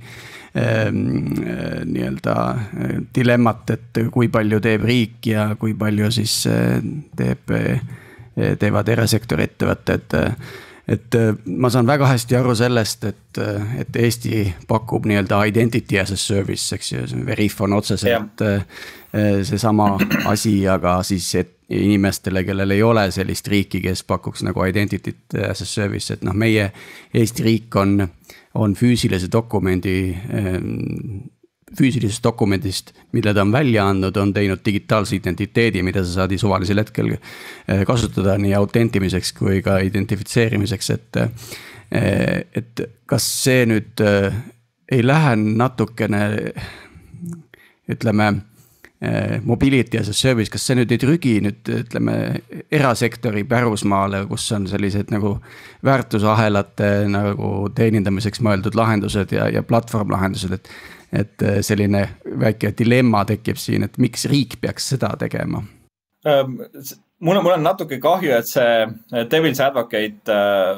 nii-öelda dilemmat, et kui palju teeb riik ja kui palju siis teeb, teevad erasektori ettevõtted. Et ma saan väga hästi aru sellest, et, et Eesti pakub nii-öelda identity as a service, eks ju, Veriff on otseselt yeah. see sama asi, aga siis et inimestele, kellel ei ole sellist riiki, kes pakuks nagu identity as a service, et noh, meie Eesti riik on, on füüsilise dokumendi füüsilisest dokumendist, mille ta on välja andnud, on teinud digitaalse identiteedi, mida sa saad suvalisel hetkel kasutada nii autentimiseks kui ka identifitseerimiseks, et, et kas see nüüd ei lähe natukene, ütleme, mobility as a service, kas see nüüd ei trügi nüüd, ütleme, erasektori pärusmaale, kus on sellised nagu väärtusahelate nagu teenindamiseks mõeldud lahendused ja, ja platvormlahendused, et et selline väike dilemma tekib siin, et miks riik peaks seda tegema? Mul on, mul on natuke kahju, et see Devil's Advocate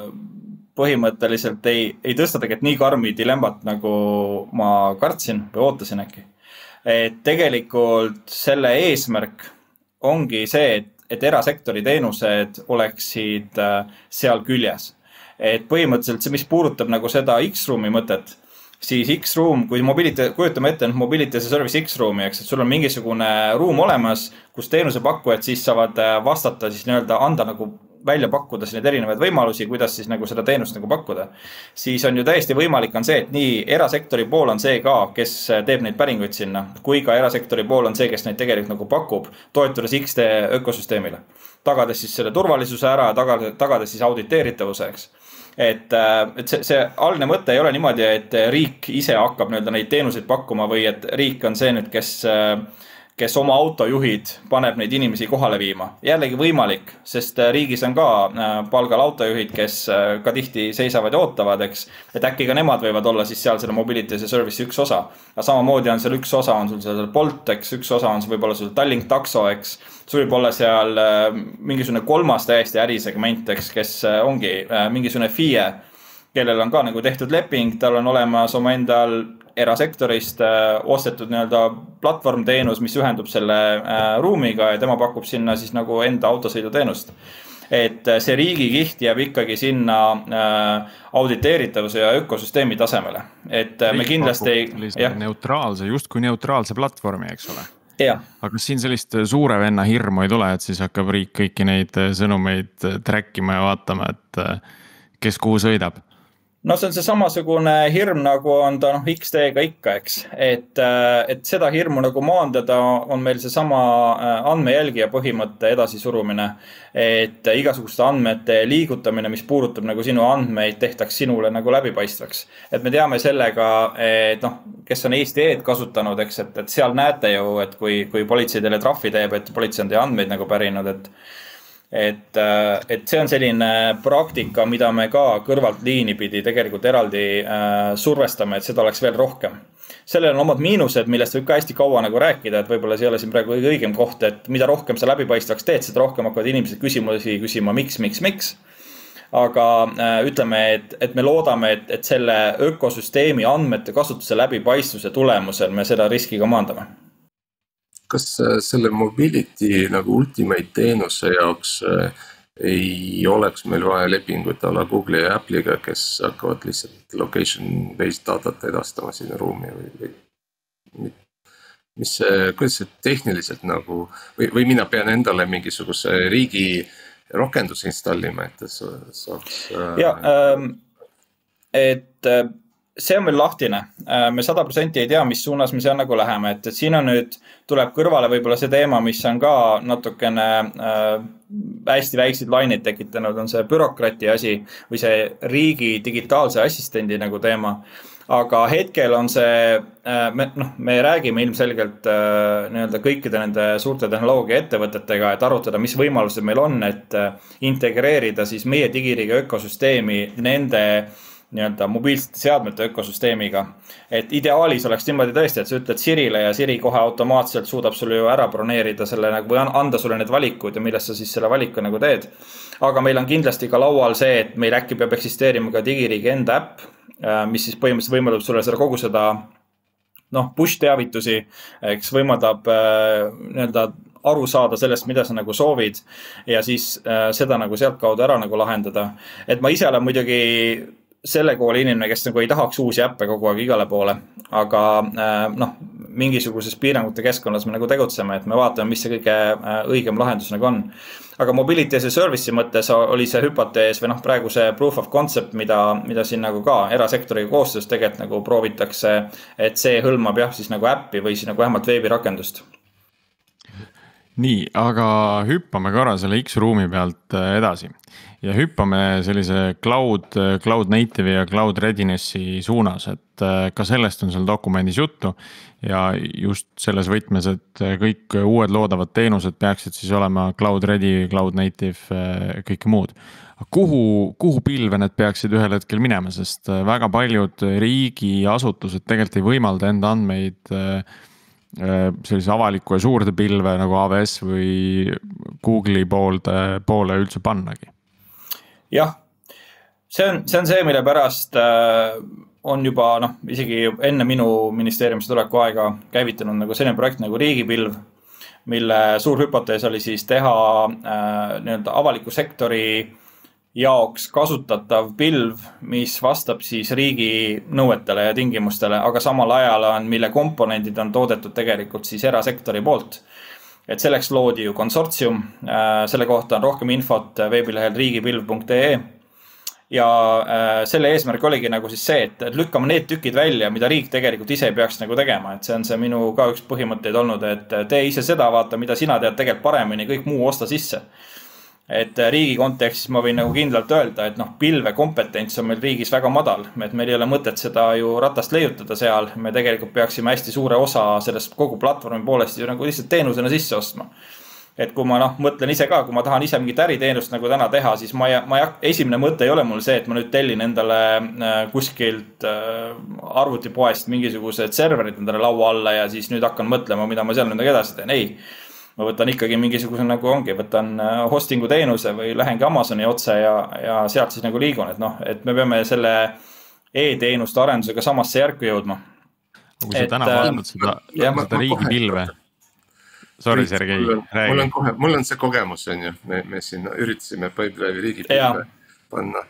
põhimõtteliselt ei, ei tõsta tegelikult nii karmi dilemmat, nagu ma kartsin või ootasin äkki. Et tegelikult selle eesmärk ongi see, et, et erasektori teenused oleksid seal küljes. Et põhimõtteliselt see, mis puudutab nagu seda X-Roomi mõtet, siis X-Room, kui mobility, kujutame ette mobility as a service X-Roomi, eks, et sul on mingisugune ruum olemas, kus teenuse pakkujad siis saavad vastata, siis nii-öelda anda nagu välja pakkuda neid erinevaid võimalusi, kuidas siis nagu seda teenust nagu pakkuda. Siis on ju täiesti võimalik on see, et nii erasektori pool on see ka, kes teeb neid päringuid sinna, kui ka erasektori pool on see, kes neid tegelikult nagu pakub, toetudes X D ökosüsteemile. Tagades siis selle turvalisuse ära, tagades, tagades siis auditeeritavuse, eks. Et, et see, see algne mõte ei ole niimoodi, et riik ise hakkab nii-öelda neid teenuseid pakkuma või et riik on see nüüd, kes, kes oma autojuhid paneb neid inimesi kohale viima. Jällegi võimalik, sest riigis on ka palgal autojuhid, kes ka tihti seisavad ja ootavad, eks. Et äkki ka nemad võivad olla siis seal selle mobility as a service üks osa. Aga samamoodi on seal üks osa, on sul seal Bolt, eks, üks osa on võib-olla sul Tallink takso, eks. Sul võib olla seal mingisugune kolmas täiesti ärisegment, eks, kes ongi mingisugune F I E, kellel on ka nagu tehtud leping, tal on olemas oma endal erasektorist ostetud nii-öelda platvormteenus, mis ühendub selle ruumiga ja tema pakub sinna siis nagu enda autosõiduteenust. Et see riigikiht jääb ikkagi sinna auditeeritavuse ja ökosüsteemi tasemele. Et me kindlasti ei... neutraalse, just kui neutraalse platvormi, eks ole. Ja. Aga kas siin sellist suure venna hirmu ei tule, et siis hakkab riik kõiki neid sõnumeid trackima ja vaatama, et kes kuhu sõidab? No see on see samasugune hirm, nagu on ta noh, X D-ga ikka, eks. Et, et seda hirmu nagu maandada on meil see sama andmejälgija põhimõtte edasisurumine. Et igasuguste andmete liigutamine, mis puudutab nagu sinu andmeid, tehtaks sinule nagu läbipaistvaks. Et me teame sellega, et noh, kes on Eesti E-d kasutanud, eks, et, et seal näete ju, et kui, kui politsei teile trahvi teeb, et politsei on teie andmeid nagu pärinud, et Et, et see on selline praktika, mida me ka kõrvalt liini pidi tegelikult eraldi äh, survestame, et seda oleks veel rohkem. Sellel on omad miinused, millest võib ka hästi kaua nagu rääkida, et võib-olla see ei ole siin praegu õigem koht, et mida rohkem sa läbipaistvaks teed, seda rohkem hakkavad inimesed küsimusi küsima, miks, miks, miks. Aga äh, ütleme, et, et me loodame, et, et selle ökosüsteemi andmete kasutuse läbipaistvuse tulemusel me seda riski ka maandame. Kas selle mobility nagu ultimate teenuse jaoks ei oleks meil vaja lepingut ala Google ja Apple'iga, kes hakkavad lihtsalt location-based datat edastama sinna ruumi või, või mis see, kuidas see tehniliselt nagu või, või mina pean endale mingisuguse riigi rakenduse installima, et saaks... Ja, ähm, et see on meil lahtine. Me sada protsenti ei tea, mis suunas me seal nagu läheme, et, et siin on nüüd, tuleb kõrvale võib-olla see teema, mis on ka natukene äh, hästi väikseid laineid tekitanud, on see bürokrati asi või see riigi digitaalse assistendi nagu teema. Aga hetkel on see, äh, me, noh, me räägime ilmselgelt äh, nii-öelda kõikide nende suurte tehnoloogia ettevõtetega, et arutada, mis võimalused meil on, et äh, integreerida siis meie digiriigi ökosüsteemi nende nii-öelda mobiilsete seadmete ökosüsteemiga. Et ideaalis oleks niimoodi tõesti, et sa ütled Sirile ja Siri kohe automaatselt suudab sulle ju ära broneerida selle nagu, või anda sulle need valikud ja millest sa siis selle valiku nagu teed. Aga meil on kindlasti ka laual see, et meil äkki peab eksisteerima ka digiriigi enda äpp, mis siis põhimõtteliselt võimaldab sulle seda kogu seda noh, push teavitusi, eks võimaldab nii-öelda aru saada sellest, mida sa nagu soovid ja siis seda nagu sealt kaudu ära nagu lahendada. Et ma ise olen muidugi selle kooli inimene, kes nagu ei tahaks uusi äppe kogu aeg igale poole, aga noh, mingisuguses piirangute keskkonnas me nagu tegutseme, et me vaatame, mis see kõige õigem lahendus nagu on. Aga mobility as a service'i mõttes oli see hüpotees või noh, praegu see proof of concept, mida, mida siin nagu ka erasektoriga koostöös tegelikult nagu proovitakse, et see hõlmab jah, siis nagu äppi või siis nagu vähemalt veebirakendust. Nii, aga hüppame korra selle X-ruumi pealt edasi ja hüppame sellise cloud, cloud native ja cloud readinessi suunas, et ka sellest on seal dokumendis juttu ja just selles võtmes, et kõik uued loodavad teenused peaksid siis olema cloud ready, cloud native, kõik muud. Kuhu, kuhu pilve need peaksid ühel hetkel minema, sest väga paljud riigiasutused tegelikult ei võimalda enda andmeid sellise avaliku ja suurde pilve nagu A W S või Google'i poolde, poole üldse pannagi. Jah, see on, see on see, mille pärast on juba noh, isegi enne minu ministeeriumisse tuleku aega käivitunud nagu selline projekt nagu riigipilv, mille suur hüpotees oli siis teha nii-öelda avaliku sektori jaoks kasutatav pilv, mis vastab siis riigi nõuetele ja tingimustele, aga samal ajal on, mille komponendid on toodetud tegelikult siis erasektori poolt. Et selleks loodi ju konsortsium, selle kohta on rohkem infot veebilehel riigipilv punkt ee ja selle eesmärk oligi nagu siis see, et lükkame need tükid välja, mida riik tegelikult ise ei peaks nagu tegema, et see on see minu ka üks põhimõtteid olnud, et tee ise seda, vaata, mida sina tead tegelikult paremini, kõik muu osta sisse. Et riigi kontekstis ma võin nagu kindlalt öelda, et noh, pilve kompetents on meil riigis väga madal, et meil ei ole mõtet seda ju ratast leiutada seal, me tegelikult peaksime hästi suure osa sellest kogu platvormi poolest ju nagu lihtsalt teenusena sisse ostma. Et kui ma noh, mõtlen ise ka, kui ma tahan ise mingit äriteenust nagu täna teha, siis ma, ma esimene mõte ei ole mul see, et ma nüüd tellin endale kuskilt arvutipoest mingisugused serverid endale laua alla ja siis nüüd hakkan mõtlema, mida ma seal nüüd edasi teen. Ei. Ma võtan ikkagi mingisuguse nagu ongi, võtan hostingu teenuse või lähengi Amazoni otse ja, ja sealt siis nagu liigun, et noh, et me peame selle e-teenuste arendusega samasse järku jõudma. Kui sa et, täna vaatad seda, jah, seda riigipilve. Sorry, Sergei, räägi. Mul on, kohe, mul on see kogemus, on ju. Me, me siin üritasime Pipedrive'i riigipilve panna.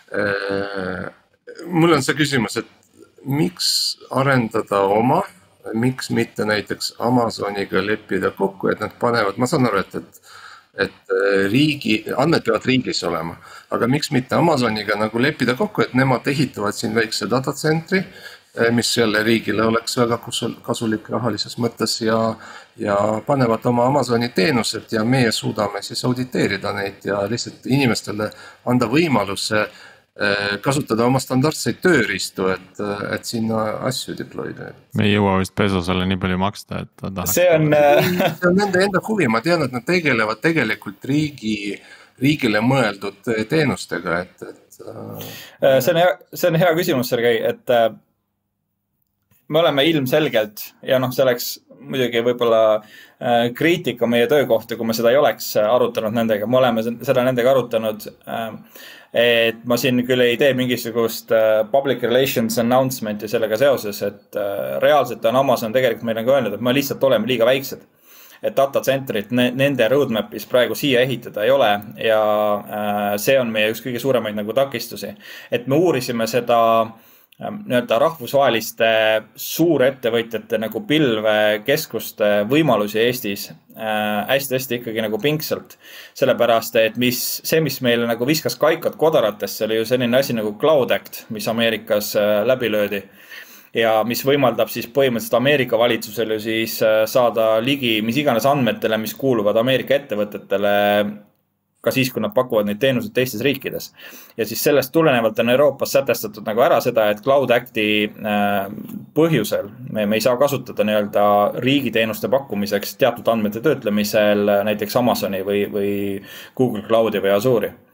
Mul on see küsimus, et miks arendada oma miks mitte näiteks Amazoniga leppida kokku, et nad panevad, ma saan aru, et, et, et riigi, andmed peavad riigis olema, aga miks mitte Amazoniga nagu leppida kokku, et nemad ehitavad siin väikse datatsentri, mis jälle riigile oleks väga kasulik rahalises mõttes ja, ja panevad oma Amazoni teenused ja meie suudame siis auditeerida neid ja lihtsalt inimestele anda võimaluse kasutada oma standardseid tööriistu, et, et sinna asju deployda. Me ei jõua vist Bezosele nii palju maksta, et ta tahaks. See on, see on nende enda huvi, ma tean, et nad tegelevad tegelikult riigi, riigile mõeldud teenustega, et, et see on hea, see on hea küsimus, Sergei, et me oleme ilmselgelt ja noh, see oleks muidugi võib-olla kriitika meie töö kohta, kui me seda ei oleks arutanud nendega. Me oleme seda nendega arutanud, et ma siin küll ei tee mingisugust public relations announcement'i sellega seoses, et reaalselt on Amazon tegelikult meile ka öelnud, et me lihtsalt oleme liiga väiksed. Et datacentrit nende roadmapis praegu siia ehitada ei ole ja see on meie üks kõige suuremaid nagu takistusi. Et me uurisime seda nii-öelda rahvusvaheliste suurettevõtjate nagu pilvekeskuste võimalusi Eestis hästi-hästi ikkagi nagu pingsalt. Sellepärast, et mis, see, mis meile nagu viskas kaikad kodaratesse, oli ju selline asi nagu Cloud Act, mis Ameerikas läbi löödi. Ja mis võimaldab siis põhimõtteliselt Ameerika valitsusel ju siis saada ligi mis iganes andmetele, mis kuuluvad Ameerika ettevõtetele ka siis, kui nad pakuvad neid teenuseid teistes riikides. Ja siis sellest tulenevalt on Euroopas sätestatud nagu ära seda, et Cloud Acti põhjusel me, me ei saa kasutada nii-öelda riigiteenuste pakkumiseks teatud andmete töötlemisel näiteks Amazoni või, või Google Cloudi või Azure'i.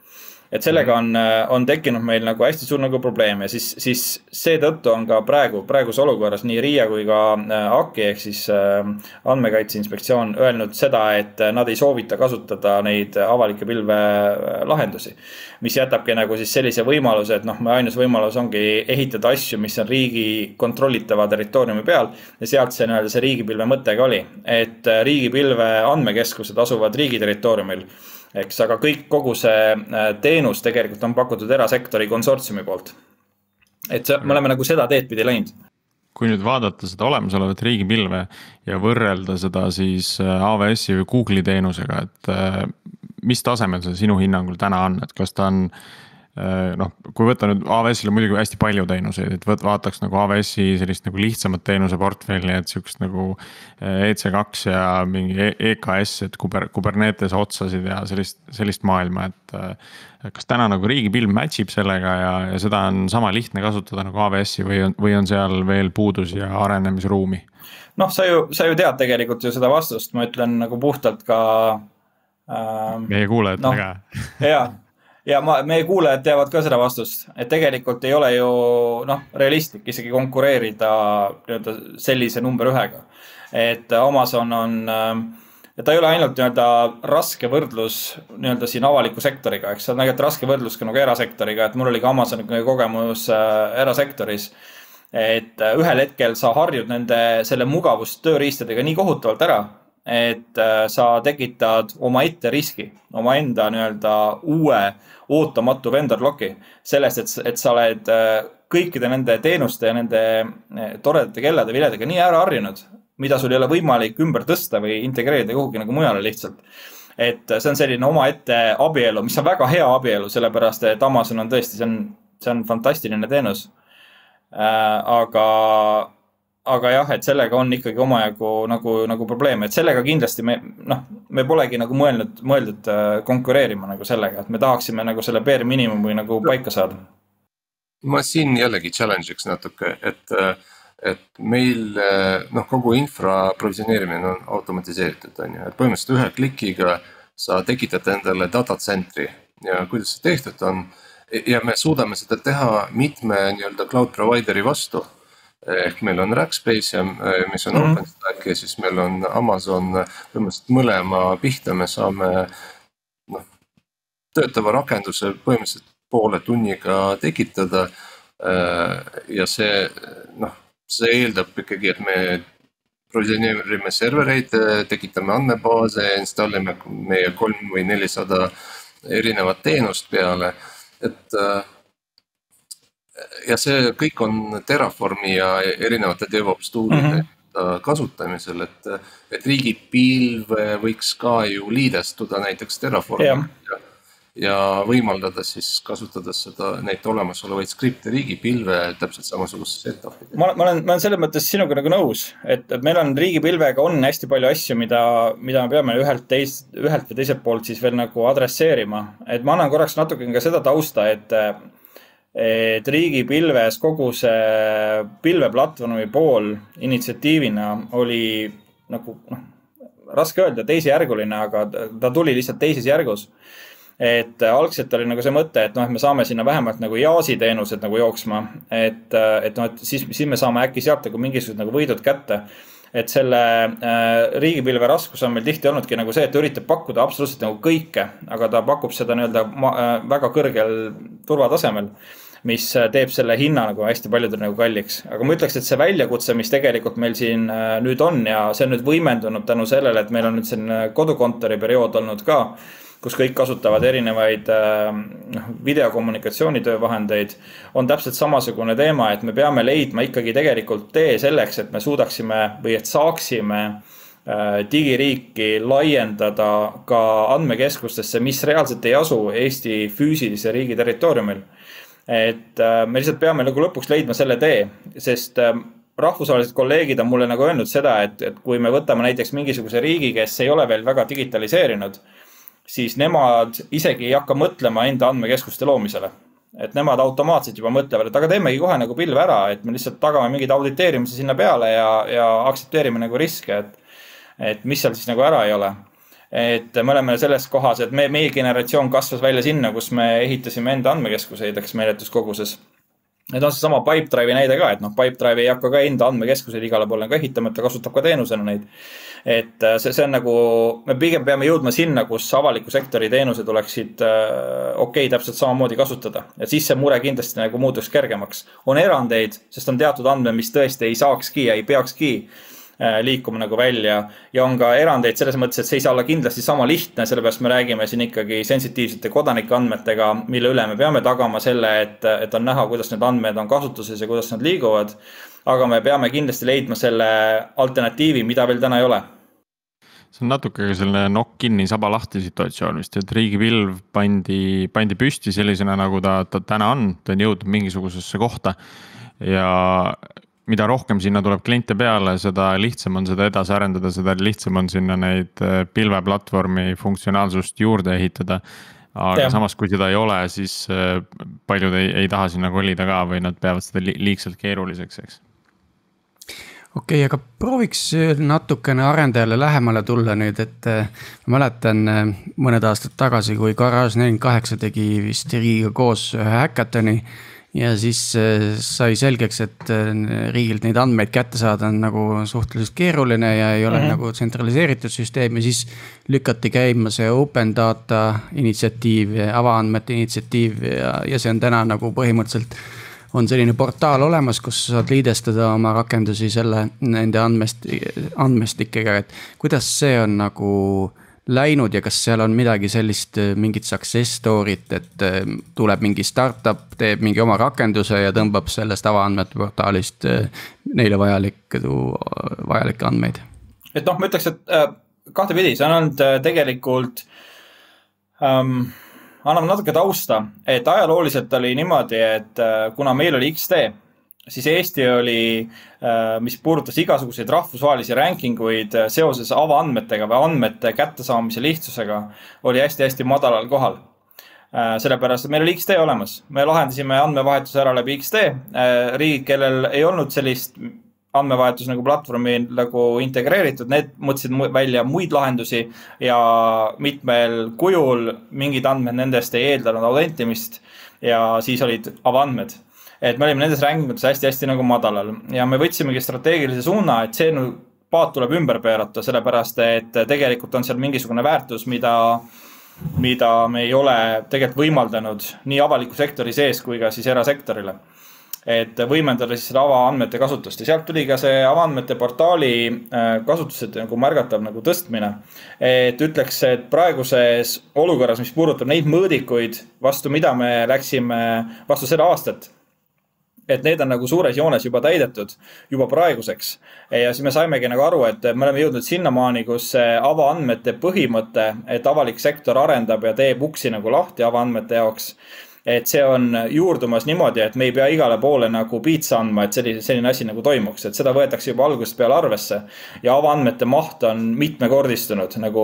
et sellega on, on tekkinud meil nagu hästi suur nagu probleem ja siis, siis seetõttu on ka praegu, praeguse olukorras nii R I A kui ka A K I ehk siis Andmekaitse Inspektsioon öelnud seda, et nad ei soovita kasutada neid avalike pilve lahendusi, mis jätabki nagu siis sellise võimaluse, et noh, ainus võimalus ongi ehitada asju, mis on riigi kontrollitava territooriumi peal ja sealt see, nii-öelda see riigipilve mõttega oli, et riigipilve andmekeskused asuvad riigi territooriumil. Eks, aga kõik kogu see teenus tegelikult on pakutud erasektori konsortsiumi poolt. Et see, me oleme nagu seda teed pidi läinud. Kui nüüd vaadata seda olemasolevat riigipilve ja võrrelda seda siis A W S-i või Google'i teenusega, et mis tasemel see sinu hinnangul täna on, et kas ta on noh, kui võtta nüüd A W S-il on muidugi hästi palju teenuseid, et võt, vaataks nagu A W S-i sellist nagu lihtsamat teenuse portfelli, et sihukest nagu E C kaks ja mingi E K S, et kuber, Kubernetes otsasid ja sellist, sellist maailma, et kas täna nagu riigipilv matchib sellega ja, ja seda on sama lihtne kasutada nagu A W S-i või on, või on seal veel puudus ja arenemisruumi? Noh, sa ju, sa ju tead tegelikult ju seda vastust, ma ütlen nagu puhtalt ka äh, meie kuulajad no, väga. Jaa. Ja ma, meie kuulajad teavad ka seda vastust, et tegelikult ei ole ju noh, realistlik isegi konkureerida sellise number ühega. Et Amazon on, ta ei ole ainult nii-öelda raske võrdlus nii-öelda siin avaliku sektoriga, eks see on tegelikult raske võrdlus ka nagu erasektoriga, et mul oli ka Amazoni kogemus erasektoris, et ühel hetkel sa harjud nende selle mugavust tööriistadega nii kohutavalt ära, et sa tekitad oma ette riski, oma enda nii-öelda uue ootamatu vendor loki sellest, et, et sa oled kõikide nende teenuste ja nende toredate kellade viledega nii ära harjunud, mida sul ei ole võimalik ümber tõsta või integreerida kuhugi nagu mujale lihtsalt. Et see on selline oma ette abielu, mis on väga hea abielu, sellepärast et Amazon on tõesti, see on, see on fantastiline teenus. Aga Aga jah, et sellega on ikkagi omajagu nagu, nagu probleem, et sellega kindlasti me, noh, me polegi nagu mõelnud, mõeldud konkureerima nagu sellega, et me tahaksime nagu selle bare minimumi nagu paika saada. Ma siin jällegi challenge'iks natuke, et, et meil noh, kogu infra provisioneerimine on automatiseeritud, on ju, et põhimõtteliselt ühe klikiga sa tekitad endale datacentri ja kuidas see tehtud on ja me suudame seda teha mitme nii-öelda cloud provideri vastu. Ehk meil on Rackspace, mis on mm-hmm. OpenStack ja siis meil on Amazon, põhimõtteliselt mõlema pihta me saame noh, töötava rakenduse põhimõtteliselt poole tunniga tekitada ja see, noh, see eeldab ikkagi, et me provisioneerime servereid, tekitame andmebaase, installime meie kolm või nelisada erinevat teenust peale, et ja see kõik on Terraformi ja erinevate DevOps toolide mm-hmm. kasutamisel, et, et riigipilv võiks ka ju liidestuda näiteks Terraformi yeah. ja, ja võimaldada siis kasutades seda, neid olemasolevaid skripte riigipilve täpselt samasugustes setup'id. Ma, ma, olen, ma olen selles mõttes sinuga nagu nõus, et, et meil on riigipilvega on hästi palju asju, mida, mida me peame ühelt, teis, ühelt või teiselt poolt siis veel nagu adresseerima. Et ma annan korraks natuke ka seda tausta, et et riigipilves kogu see pilveplatvormi pool initsiatiivina oli nagu, noh, raske öelda teisejärguline, aga ta tuli lihtsalt teises järgus. Et algselt oli nagu see mõte, et, noh, et me saame sinna vähemalt nagu jaasi teenused nagu jooksma, et, et, no, et siis, siis me saame äkki sealt nagu mingisugused nagu võidud kätte. Et selle äh, riigipilve raskus on meil tihti olnudki nagu see, et ta üritab pakkuda absoluutselt nagu kõike, aga ta pakub seda nii-öelda äh, väga kõrgel turvatasemel, mis teeb selle hinna nagu hästi paljudel nagu kalliks. Aga ma ütleks, et see väljakutse, mis tegelikult meil siin äh, nüüd on ja see on nüüd võimendunud tänu sellele, et meil on nüüd selline kodukontori periood olnud ka, kus kõik kasutavad erinevaid äh, videokommunikatsiooni töövahendeid, on täpselt samasugune teema, et me peame leidma ikkagi tegelikult tee selleks, et me suudaksime või et saaksime äh, digiriiki laiendada ka andmekeskustesse, mis reaalselt ei asu Eesti füüsilise riigi territooriumil. Et äh, me lihtsalt peame nagu lõpuks leidma selle tee, sest äh, rahvusvahelised kolleegid on mulle nagu öelnud seda, et, et kui me võtame näiteks mingisuguse riigi, kes ei ole veel väga digitaliseerinud, siis nemad isegi ei hakka mõtlema enda andmekeskuste loomisele. Et nemad automaatselt juba mõtlevad, et aga teemegi kohe nagu pilve ära, et me lihtsalt tagame mingid auditeerimise sinna peale ja, ja aksepteerime nagu riske, et, et mis seal siis nagu ära ei ole. et me oleme selles kohas, et me, meie generatsioon kasvas välja sinna, kus me ehitasime enda andmekeskuseid, eks meeletus koguses. Et on see sama Pipedrive'i näide ka, et noh, Pipedrive ei hakka ka enda andmekeskuseid igale poole nagu ehitama, et ta kasutab ka teenusena neid. Et see, see on nagu, me pigem peame jõudma sinna, kus avaliku sektori teenused oleksid okei, okay, täpselt samamoodi kasutada. Et siis see mure kindlasti nagu muutuks kergemaks. On erandeid, sest on teatud andmed, mis tõesti ei saakski ja ei peakski liikuma nagu välja ja on ka erandeid selles mõttes, et see ei saa olla kindlasti sama lihtne, sellepärast me räägime siin ikkagi sensitiivsete kodanike andmetega, mille üle me peame tagama selle, et, et on näha, kuidas need andmed on kasutuses ja kuidas nad liiguvad, aga me peame kindlasti leidma selle alternatiivi, mida veel täna ei ole. See on natuke selline nokk kinni saba lahti situatsioon vist, et riigipilv pandi, pandi püsti sellisena, nagu ta, ta täna on, ta on jõudnud mingisugusesse kohta ja mida rohkem sinna tuleb kliente peale, seda lihtsam on seda edasi arendada, seda lihtsam on sinna neid pilveplatvormi funktsionaalsust juurde ehitada. Aga ja. Samas, kui seda ei ole, siis paljud ei, ei taha sinna kolida ka või nad peavad seda liigselt keeruliseks, eks. Okei, aga prooviks natukene arendajale lähemale tulla nüüd, et ma mäletan mõned aastad tagasi, kui Garage nelikümmend kaheksa tegi vist riigiga koos ühe häkatoni, ja siis sai selgeks, et riigilt neid andmeid kätte saada on nagu suhteliselt keeruline ja ei ole mm-hmm. nagu tsentraliseeritud süsteem ja siis lükati käima see Open Data initsiatiiv, avaandmete initsiatiiv ja, ja see on täna nagu põhimõtteliselt on selline portaal olemas, kus saad liidestada oma rakendusi selle nende andmest, andmestikega, et kuidas see on nagu läinud ja kas seal on midagi sellist, mingit success story't, et tuleb mingi startup, teeb mingi oma rakenduse ja tõmbab sellest avaandmete portaalist neile vajalikke, vajalikke andmeid? Et noh, ma ütleks, et äh, kahte pidi, see on olnud äh, tegelikult ähm, anname natuke tausta, et ajalooliselt oli niimoodi, et äh, kuna meil oli X T, siis Eesti oli, mis puudutas igasuguseid rahvusvahelisi rankinguid seoses avaandmetega või andmete kättesaamise lihtsusega, oli hästi-hästi madalal kohal. Sellepärast, et meil oli X T olemas. Me lahendasime andmevahetuse ära läbi X T. Riigid, kellel ei olnud sellist andmevahetus nagu platvormi nagu integreeritud, need mõtlesid välja muid lahendusi ja mitmel kujul mingid andmed nendest ei eeldanud autentimist ja siis olid avaandmed. Et me olime nendes rankingutes hästi-hästi nagu madalal ja me võtsimegi strateegilise suuna, et see paat tuleb ümber pöörata, sellepärast, et tegelikult on seal mingisugune väärtus, mida, mida me ei ole tegelikult võimaldanud nii avaliku sektori sees kui ka siis erasektorile. Et võimendada siis seda avaandmete kasutust ja sealt tuli ka see avaandmete portaali kasutused nagu märgatav nagu tõstmine. Et ütleks, et praeguses olukorras, mis puudutab neid mõõdikuid, vastu mida me läksime vastu seda aastat, et need on nagu suures joones juba täidetud juba praeguseks. Ja siis me saimegi nagu aru, et me oleme jõudnud sinnamaani, kus avaandmete põhimõte, et avalik sektor arendab ja teeb uksi nagu lahti avaandmete jaoks. Et see on juurdumas niimoodi, et me ei pea igale poole nagu piitsa andma, et selline, selline asi nagu toimuks. Et seda võetakse juba algusest peale arvesse. Ja avaandmete maht on mitmekordistunud, nagu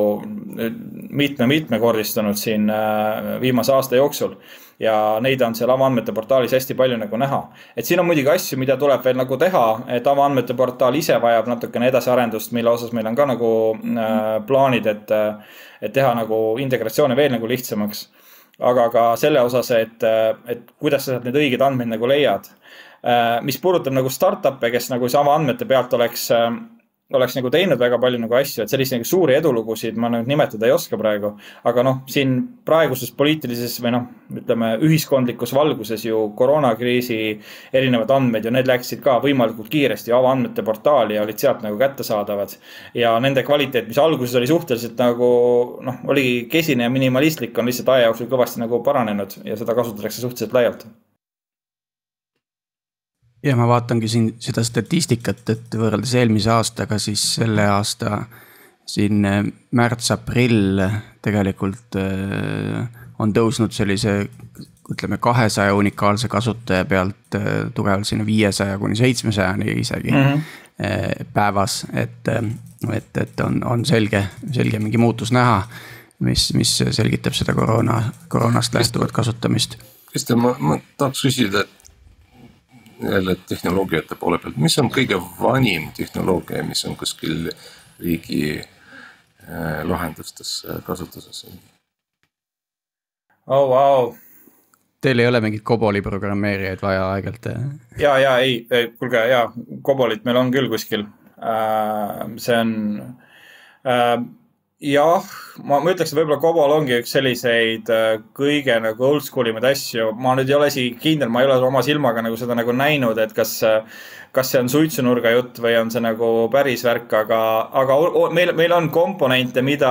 mitme-mitmekordistunud siin viimase aasta jooksul. Ja neid on seal avaandmete portaalis hästi palju nagu näha. Et siin on muidugi asju, mida tuleb veel nagu teha, et avaandmete portaal ise vajab natukene edasiarendust, mille osas meil on ka nagu plaanid, et, et teha nagu integratsioone veel nagu lihtsamaks. Aga ka selle osas, et, et kuidas sa need õiged andmeid nagu leiad. Mis puudutab nagu startup'e, kes nagu sama andmete pealt oleks, oleks nagu teinud väga palju nagu asju, et sellise nagu suuri edulugusid ma nüüd nimetada ei oska praegu. Aga noh, siin praeguses poliitilises või noh, ütleme ühiskondlikus valguses ju koroonakriisi erinevad andmed ja need läksid ka võimalikult kiiresti avaandmete portaali ja olid sealt nagu kättesaadavad. Ja nende kvaliteet, mis alguses oli suhteliselt nagu, noh, oli kesine ja minimalistlik, on lihtsalt aja jooksul kõvasti nagu paranenud ja seda kasutatakse suhteliselt laialt. Ja ma vaatangi siin seda statistikat, et võrreldes eelmise aastaga, siis selle aasta siin märts-aprill tegelikult on tõusnud sellise, ütleme, kahesaja unikaalse kasutaja pealt tugevalt sinna viiesaja kuni seitsmesajani isegi mm-hmm. päevas, et, et, et on, on selge, selge mingi muutus näha, mis, mis selgitab seda koroona, koroonast lähtuvat kasutamist. Kristjan, ma, ma tahaks küsida, et jälle tehnoloogiate poole pealt, mis on kõige vanim tehnoloogia, mis on kuskil riigi lahendustes kasutuses. Oh, wow. Teil ei ole mingit Coboli programmeerijaid vaja aegalt? Ja, ja, ei, kuulge, ja, Cobolit meil on küll kuskil. See on, jah, ma, ma ütleks, et võib-olla Cobol ongi üks selliseid kõige nagu old schoolimaid asju. Ma nüüd ei ole isegi kindel, ma ei ole oma silmaga nagu seda nagu näinud, et kas, kas see on suitsunurga jutt või on see nagu päris värk, aga, aga meil, meil on komponente, mida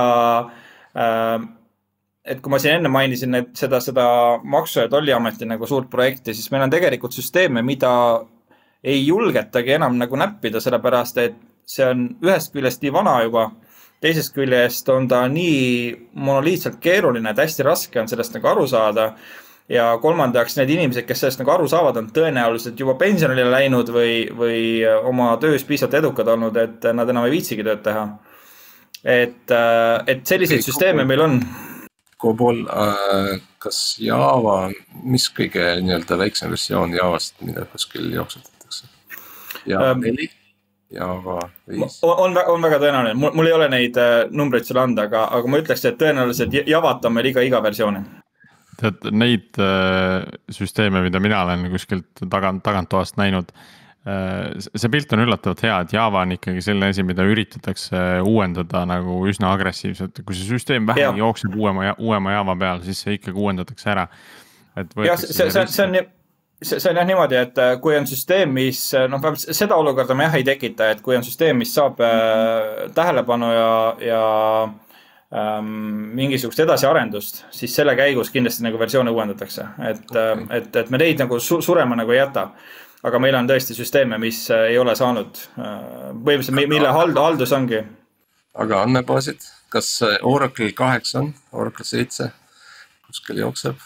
et kui ma siin enne mainisin et seda, seda Maksu- ja Tolliameti nagu suurt projekti, siis meil on tegelikult süsteeme, mida ei julgetagi enam nagu näppida, sellepärast, et see on ühest küljest nii vana juba, teisest küljest on ta nii monoliitselt keeruline, et hästi raske on sellest nagu aru saada. Ja kolmandaks, need inimesed, kes sellest nagu aru saavad, on tõenäoliselt juba pensionile läinud või, või oma töös piisavalt edukad olnud, et nad enam ei viitsigi tööd teha. Et, et selliseid süsteeme meil on. Cobol, kas Java, mis kõige nii-öelda väiksem versioon Javast, mida kuskil jooksutatakse? Java neli, Java viis? On, on väga tõenäoline. Mul, mul ei ole neid numbreid sulle anda, aga, aga ma ütleks, et tõenäoliselt Javat on meil iga, iga versiooni. Tead, neid süsteeme, mida mina olen kuskilt tagant, taganttoast näinud, see pilt on üllatavalt hea, et Java on ikkagi selline asi, mida üritatakse uuendada nagu üsna agressiivselt. Kui see süsteem vähe ja. jookseb uuema, uuema Java peal, siis see ikkagi uuendatakse ära. Et ja, see, see, see, see, on, see, see on jah niimoodi, et kui on süsteem, mis, noh, seda olukorda me jah ei tekita, et kui on süsteem, mis saab äh, tähelepanu ja, ja ähm, mingisugust edasiarendust, siis selle käigus kindlasti nagu versioone uuendatakse. Et, okay. et, et me neid nagu su, surema nagu ei jäta. Aga meil on tõesti süsteeme, mis ei ole saanud, põhimõtteliselt mille haldus ongi. Aga andmebaasid, kas Oracle kaheksa on, Oracle seitse, kuskil jookseb?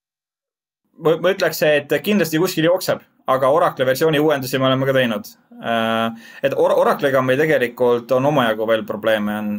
Ma, ma ütleks, et kindlasti kuskil jookseb, aga Oracle versiooni uuendusi me oleme ka teinud. Et Oracle'ga meil tegelikult on omajagu veel probleeme, on,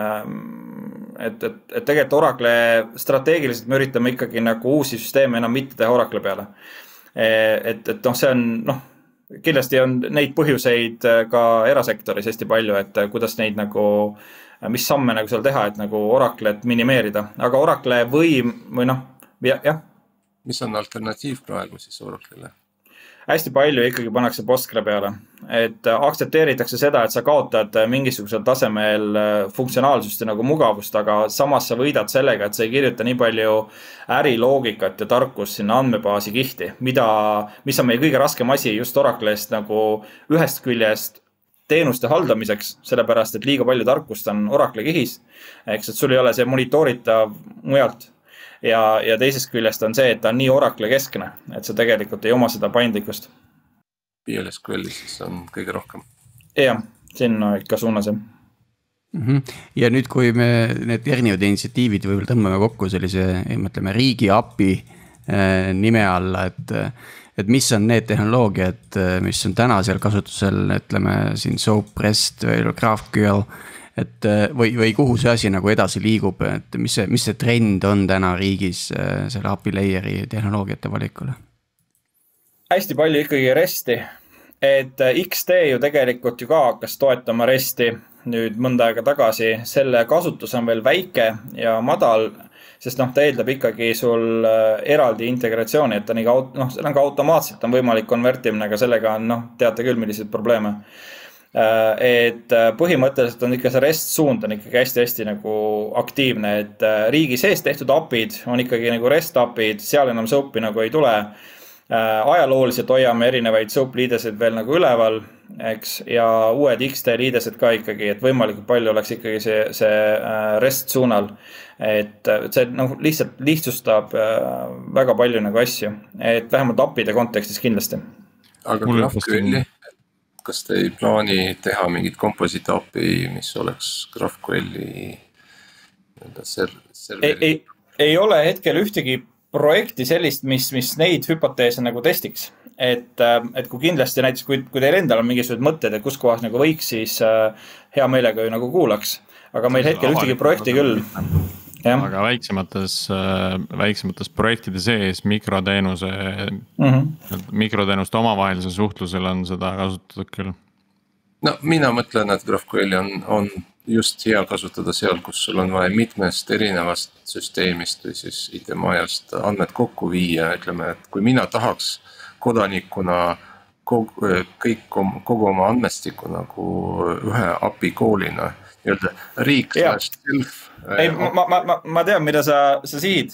on, et, et, et tegelikult Oracle strateegiliselt me üritame ikkagi nagu uusi süsteeme enam mitte teha Oracle peale. Et, et noh, see on, noh, kindlasti on neid põhjuseid ka erasektoris hästi palju, et kuidas neid nagu, mis samme nagu seal teha, et nagu Oracle't minimeerida, aga Oracle või, või noh, jah. Ja. Mis on alternatiiv praegu siis Oracle'le? Hästi palju ikkagi pannakse Postgre peale, et aktsepteeritakse seda, et sa kaotad mingisugusel tasemel funktsionaalsust ja nagu mugavust, aga samas sa võidad sellega, et sa ei kirjuta nii palju äriloogikat ja tarkust sinna andmebaasi kihti, mida, mis on meie kõige raskem asi just Oracle'st nagu ühest küljest teenuste haldamiseks, sellepärast, et liiga palju tarkust on Oracle kihis, eks, et sul ei ole see monitoritav mujalt. Ja, ja teisest küljest on see, et ta on nii Oracle keskne, et sa tegelikult ei oma seda paindlikkust. P L S Q L siis on kõige rohkem. Jah, sinna ikka suunas. Mm-hmm. Ja nüüd, kui me need erinevad initsiatiivid võib-olla tõmbame kokku sellise, mõtleme, riigi api äh, nime alla, et, et mis on need tehnoloogiad, mis on täna seal kasutusel, ütleme siin Soap, Rest või GraphQL, et või, või kuhu see asi nagu edasi liigub, et mis see, mis see trend on täna riigis selle A P I layeri tehnoloogiate valikule? Hästi palju ikkagi Resti, et X T ju tegelikult ju ka hakkas toetama Resti nüüd mõnda aega tagasi, selle kasutus on veel väike ja madal, sest noh, ta eeldab ikkagi sul eraldi integratsiooni, et ta nii ka, noh, see on ka automaatselt on võimalik konvertimine, aga sellega on, noh, teate küll, millised probleeme. Et põhimõtteliselt on ikka see REST suund on ikkagi hästi-hästi nagu aktiivne, et riigi sees tehtud apid on ikkagi nagu REST apid, seal enam SOAP-i nagu ei tule. Ajalooliselt hoiame erinevaid SOAP liidesid veel nagu üleval, eks, ja uued X T liidesed ka ikkagi, et võimalikult palju oleks ikkagi see, see REST suunal, et see noh, lihtsalt lihtsustab väga palju nagu asju, et vähemalt apide kontekstis kindlasti. Aga GraphQL-i? Kas te ei plaani teha mingit composite A P I, mis oleks GraphQL-i serveri? Ei, ei, ei ole hetkel ühtegi projekti sellist, mis, mis neid hüpoteese nagu testiks. Et, et kui kindlasti näiteks, kui, kui teil endal on mingisugused mõtted, et kus kohas nagu võiks, siis hea meelega ju nagu kuulaks. Aga meil hetkel ühtegi projekti küll. Ja. Aga väiksemates, väiksemates projektide sees mikroteenuse, mm-hmm. mikroteenuste omavahelise suhtlusel on seda kasutatud küll. No mina mõtlen, et GraphQL on, on just hea kasutada seal, kus sul on vaja mitmest erinevast süsteemist või siis I T-majast andmed kokku viia, ütleme, et kui mina tahaks kodanikuna kogu, kõik, kogu oma andmestiku nagu ühe A P I koolina, nii-öelda riik slash self. Ei, ma, ma, ma, ma tean, mida sa, sa sihid.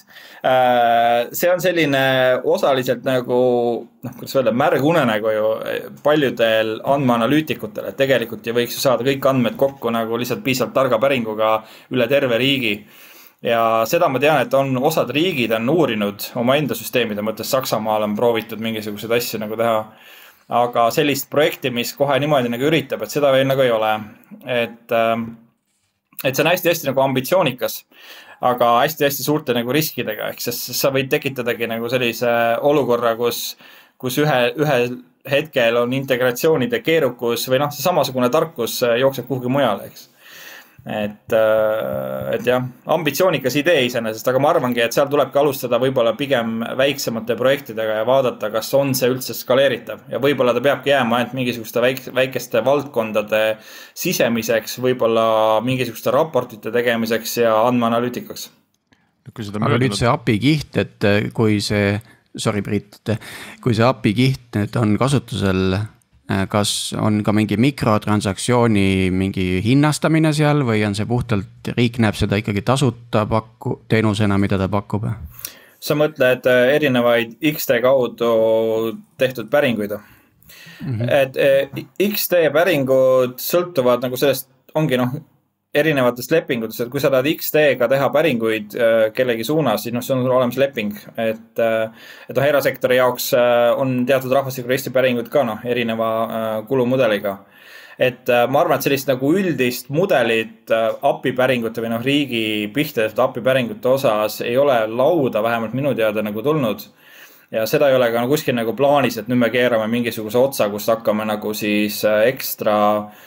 See on selline osaliselt nagu, noh, kuidas öelda, märg unenägu ju paljudel andmeanalüütikutel, et tegelikult ju võiks ju saada kõik andmed kokku nagu lihtsalt piisavalt targa päringuga üle terve riigi. Ja seda ma tean, et on osad riigid on uurinud oma enda süsteemide mõttes, Saksamaal on proovitud mingisuguseid asju nagu teha. Aga sellist projekti, mis kohe niimoodi nagu üritab, et seda veel nagu ei ole. Et, et see on hästi-hästi nagu ambitsioonikas, aga hästi-hästi suurte nagu riskidega. Ehk sest sa võid tekitadagi nagu sellise olukorra, kus, kus ühe, ühe hetkel on integratsioonide keerukus või noh, see samasugune tarkus jookseb kuhugi mujal, eks. Et, et jah, ambitsioonikas idee iseenesest, aga ma arvangi, et seal tulebki alustada võib-olla pigem väiksemate projektidega ja vaadata, kas on see üldse skaleeritav. Ja võib-olla ta peabki jääma ainult mingisuguste väikeste valdkondade sisemiseks, võib-olla mingisuguste raportite tegemiseks ja andmeanalüütikaks. Aga nüüd see A P I kiht, et kui see, sorry Priit, kui see A P I kiht nüüd on kasutusel, kas on ka mingi mikrotransaktsiooni mingi hinnastamine seal või on see puhtalt, riik näeb seda ikkagi tasuta pakku, teenusena, mida ta pakub? Sa mõtled erinevaid X T kaudu tehtud päringuid. Mm-hmm. Et X T päringud sõltuvad nagu sellest, ongi noh, erinevatest lepingutest, et kui sa tahad X T-ga teha päringuid kellegi suunas, siis noh, see on olemas leping, et, et noh, erasektori jaoks on teatud rahvastikuregistri päringud ka noh, erineva kulumudeliga. Et ma arvan, et sellist nagu üldist mudelit A P I päringute või noh, riigi pihta A P I päringute osas ei ole lauda vähemalt minu teada nagu tulnud. Ja seda ei ole ka kuskil nagu plaanis, et nüüd me keerame mingisuguse otsa, kus hakkame nagu siis ekstra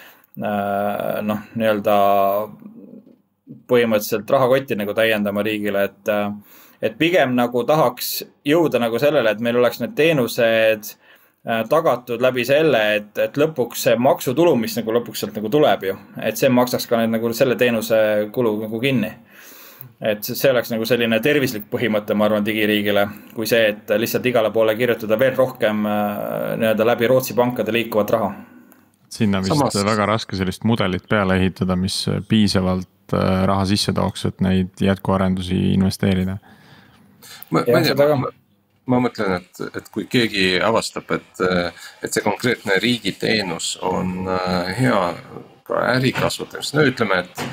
noh, nii-öelda põhimõtteliselt rahakotti nagu täiendama riigile, et, et pigem nagu tahaks jõuda nagu sellele, et meil oleks need teenused tagatud läbi selle, et, et lõpuks see maksutulu, mis nagu lõpuks sealt nagu tuleb ju, et see maksaks ka need nagu selle teenuse kulu nagu kinni. Et see oleks nagu selline tervislik põhimõte, ma arvan, digiriigile, kui see, et lihtsalt igale poole kirjutada veel rohkem nii-öelda läbi Rootsi pankade liikuvat raha. Sinna vist Samas... väga raske sellist mudelit peale ehitada, mis piisavalt raha sisse tooks, et neid jätkuarendusi investeerida. Ma, ma, tea, ma, ma mõtlen, et, et kui keegi avastab, et, et see konkreetne riigiteenus on hea ka äri kasvatamist, no ütleme, et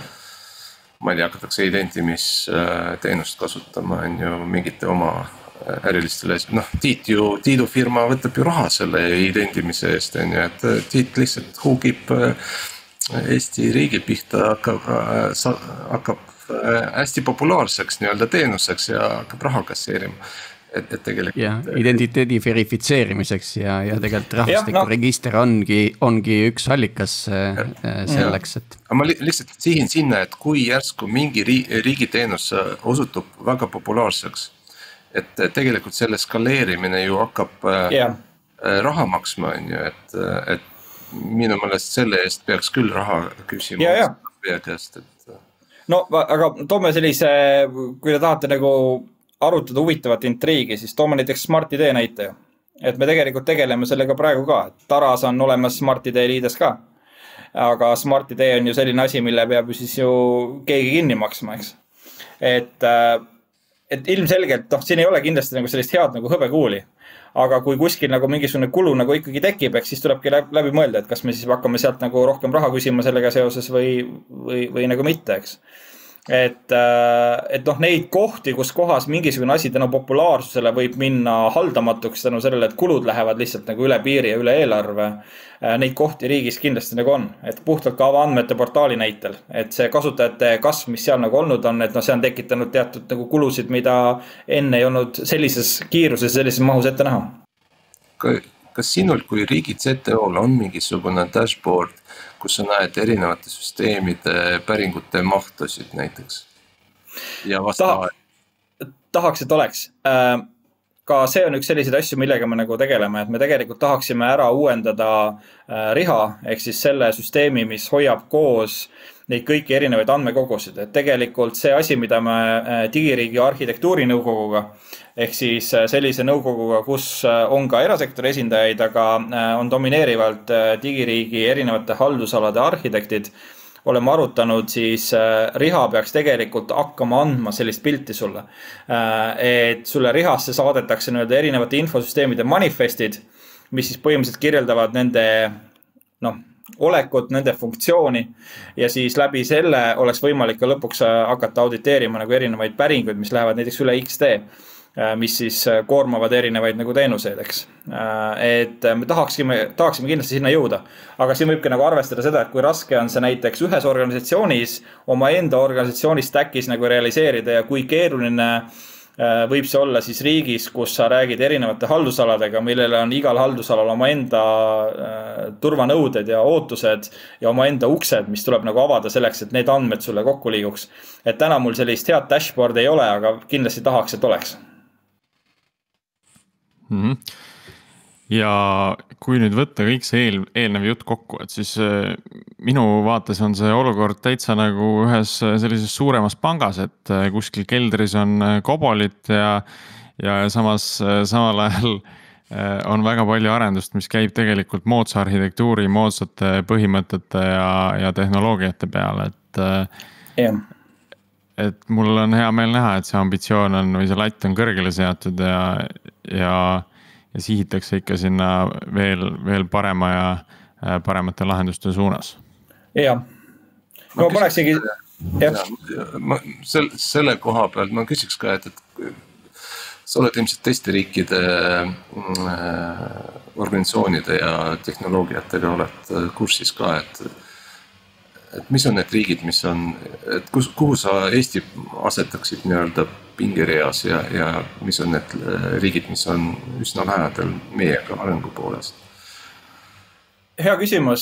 ma ei tea, hakatakse identimisteenust kasutama, on ju mingite oma ärilistele, noh, Tiit ju, Tiidu firma võtab ju raha selle identimise eest, on ju, et Tiit lihtsalt huugib Eesti riigi pihta, hakkab, hakkab hästi populaarseks nii-öelda teenuseks ja hakkab raha kasseerima. Et, et tegelikult... Ja, identiteedi verifitseerimiseks ja, ja tegelikult rahvastikuregister ongi, ongi üks allikas selleks, et... Ma lihtsalt sihin sinna, et kui järsku mingi riigiteenus osutub väga populaarseks, et tegelikult selle skaleerimine ju hakkab yeah. raha maksma, on ju, et, et minu meelest selle eest peaks küll raha küsima yeah, yeah. käest. Et... No, aga toome sellise, kui te tahate nagu arutada huvitavat intriigi, siis toome näiteks Smart I D näite. Et me tegelikult tegeleme sellega praegu ka. Taras on olemas Smart I D liides ka. Aga Smart I D on ju selline asi, mille peab ju siis ju keegi kinni maksma, eks. Et... Et ilmselgelt, noh, siin ei ole kindlasti nagu sellist head nagu hõbekuuli, aga kui kuskil nagu mingisugune kulu nagu ikkagi tekib, eks siis tulebki läbi mõelda, et kas me siis hakkame sealt nagu rohkem raha küsima sellega seoses või, või, või nagu mitte, eks. Et, et noh, neid kohti, kus kohas mingisugune asi tänu populaarsusele võib minna haldamatuks tänu sellele, et kulud lähevad lihtsalt nagu üle piiri ja üle eelarve, neid kohti riigis kindlasti nagu on, et puhtalt ka avaandmete portaali näitel, et see kasutajate kasv, mis seal nagu olnud on, et no see on tekitanud teatud nagu kulusid, mida enne ei olnud sellises kiiruses, sellises mahus ette näha. Kas sinul kui riigi Z T O-l on mingisugune dashboard, kus sa näed erinevate süsteemide päringute mahtusid näiteks? Ja vasta Ta, tahaks, et oleks. Ka see on üks selliseid asju, millega me nagu tegeleme, et me tegelikult tahaksime ära uuendada riha, ehk siis selle süsteemi, mis hoiab koos neid kõiki erinevaid andmekogusid. Et tegelikult see asi, mida me digiriigi arhitektuurinõukoguga, ehk siis sellise nõukoguga, kus on ka erasektori esindajaid, aga on domineerivalt digiriigi erinevate haldusalade arhitektid, oleme arutanud, siis Riha peaks tegelikult hakkama andma sellist pilti sulle. Et sulle Rihasse saadetakse nii-öelda erinevate infosüsteemide manifestid, mis siis põhimõtteliselt kirjeldavad nende noh, olekut, nende funktsiooni ja siis läbi selle oleks võimalik ka lõpuks hakata auditeerima nagu erinevaid päringuid, mis lähevad näiteks üle X D, mis siis koormavad erinevaid nagu teenuseid, eks. Et me tahaksime, tahaksime kindlasti sinna jõuda, aga siin võibki nagu arvestada seda, et kui raske on see näiteks ühes organisatsioonis, oma enda organisatsiooni stackis nagu realiseerida ja kui keeruline võib see olla siis riigis, kus sa räägid erinevate haldusaladega, millele on igal haldusalal oma enda turvanõuded ja ootused ja oma enda uksed, mis tuleb nagu avada selleks, et need andmed sulle kokku liiguks. Et täna mul sellist head dashboard ei ole, aga kindlasti tahaks, et oleks. Mm-hmm. Ja kui nüüd võtta kõik see eel, eelnev jutt kokku, et siis minu vaates on see olukord täitsa nagu ühes sellises suuremas pangas, et kuskil keldris on kobolit ja, ja samas samal ajal on väga palju arendust, mis käib tegelikult moodsa arhitektuuri, moodsate põhimõtete ja, ja tehnoloogiate peale, et yeah. Et mul on hea meel näha, et see ambitsioon on või see latt on kõrgele seatud ja, ja, ja sihitakse ikka sinna veel, veel parema ja paremate lahenduste suunas. Jah. No ma paneksingi... Ja, ma, selle, selle koha peal ma küsiks ka, et, et sa oled ilmselt teiste riikide äh, organisatsioonide ja tehnoloogiatega oled kursis ka, et et mis on need riigid, mis on, et kus, kuhu sa Eesti asetaksid nii-öelda pingereas ja, ja mis on need riigid, mis on üsna lähedal meiega arengu poolest? Hea küsimus.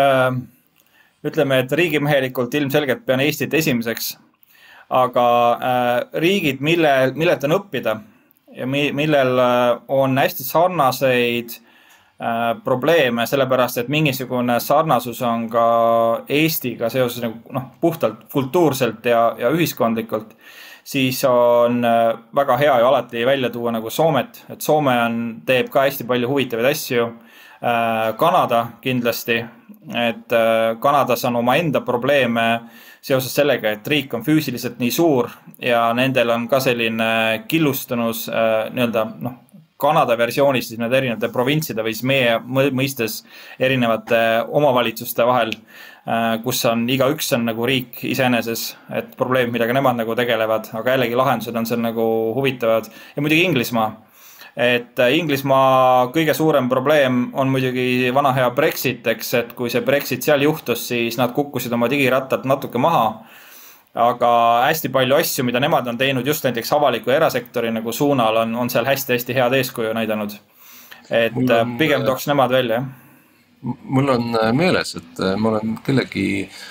Ütleme, et riigimehelikult ilmselgelt pean Eestit esimeseks, aga riigid, mille, millelt on õppida ja millel on hästi sarnaseid probleeme, sellepärast, et mingisugune sarnasus on ka Eestiga seoses nagu, noh, puhtalt kultuurselt ja, ja ühiskondlikult, siis on väga hea ju alati välja tuua nagu Soomet, et Soome on, teeb ka hästi palju huvitavaid asju. Kanada kindlasti, et Kanadas on oma enda probleeme seoses sellega, et riik on füüsiliselt nii suur ja nendel on ka selline killustunus nii-öelda, noh, Kanada versioonis siis need erinevate provintside või siis meie mõistes erinevate omavalitsuste vahel, kus on iga üks on nagu riik iseeneses, et probleem, millega nemad nagu tegelevad, aga jällegi lahendused on seal nagu huvitavad. Ja muidugi Inglismaa, et Inglismaa kõige suurem probleem on muidugi vana hea Brexit, eks, et kui see Brexit seal juhtus, siis nad kukkusid oma digirattad natuke maha. Aga hästi palju asju, mida nemad on teinud just näiteks avaliku erasektori nagu suunal on, on seal hästi-hästi head eeskuju näidanud. Et on, pigem tooks nemad välja. Mul on meeles, et ma olen kellegi,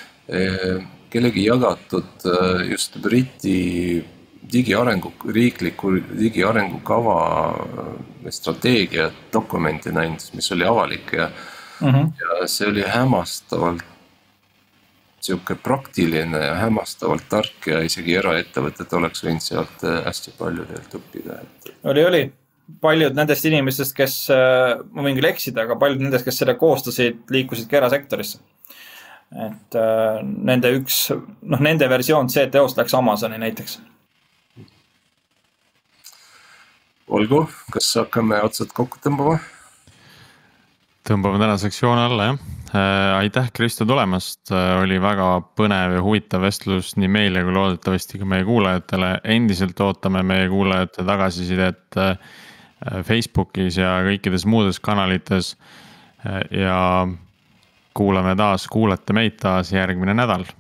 kellegi jagatud just Briti digiarengu, riikliku digiarengukava strateegia dokumenti näinud, mis oli avalik ja, mm-hmm. ja see oli hämmastavalt siuke praktiline ja hämmastavalt tark ja isegi eraettevõtted oleks võinud sealt hästi palju teelt õppida. Oli, oli. Paljud nendest inimestest, kes, ma võin küll eksida, aga paljud nendest, kes selle koostasid, liikusid ka erasektorisse. Et nende üks, noh, nende versioon C T O-st läks Amazoni näiteks. Olgu, kas hakkame otsad kokku tõmbama? Tõmbame täna sektsioon alla, jah. Aitäh, Kristo, tulemast. Oli väga põnev ja huvitav vestlus nii meile kui loodetavasti ka meie kuulajatele. Endiselt ootame meie kuulajate tagasisidet Facebookis ja kõikides muudes kanalites. Ja kuulame taas, kuulete meid taas järgmine nädal.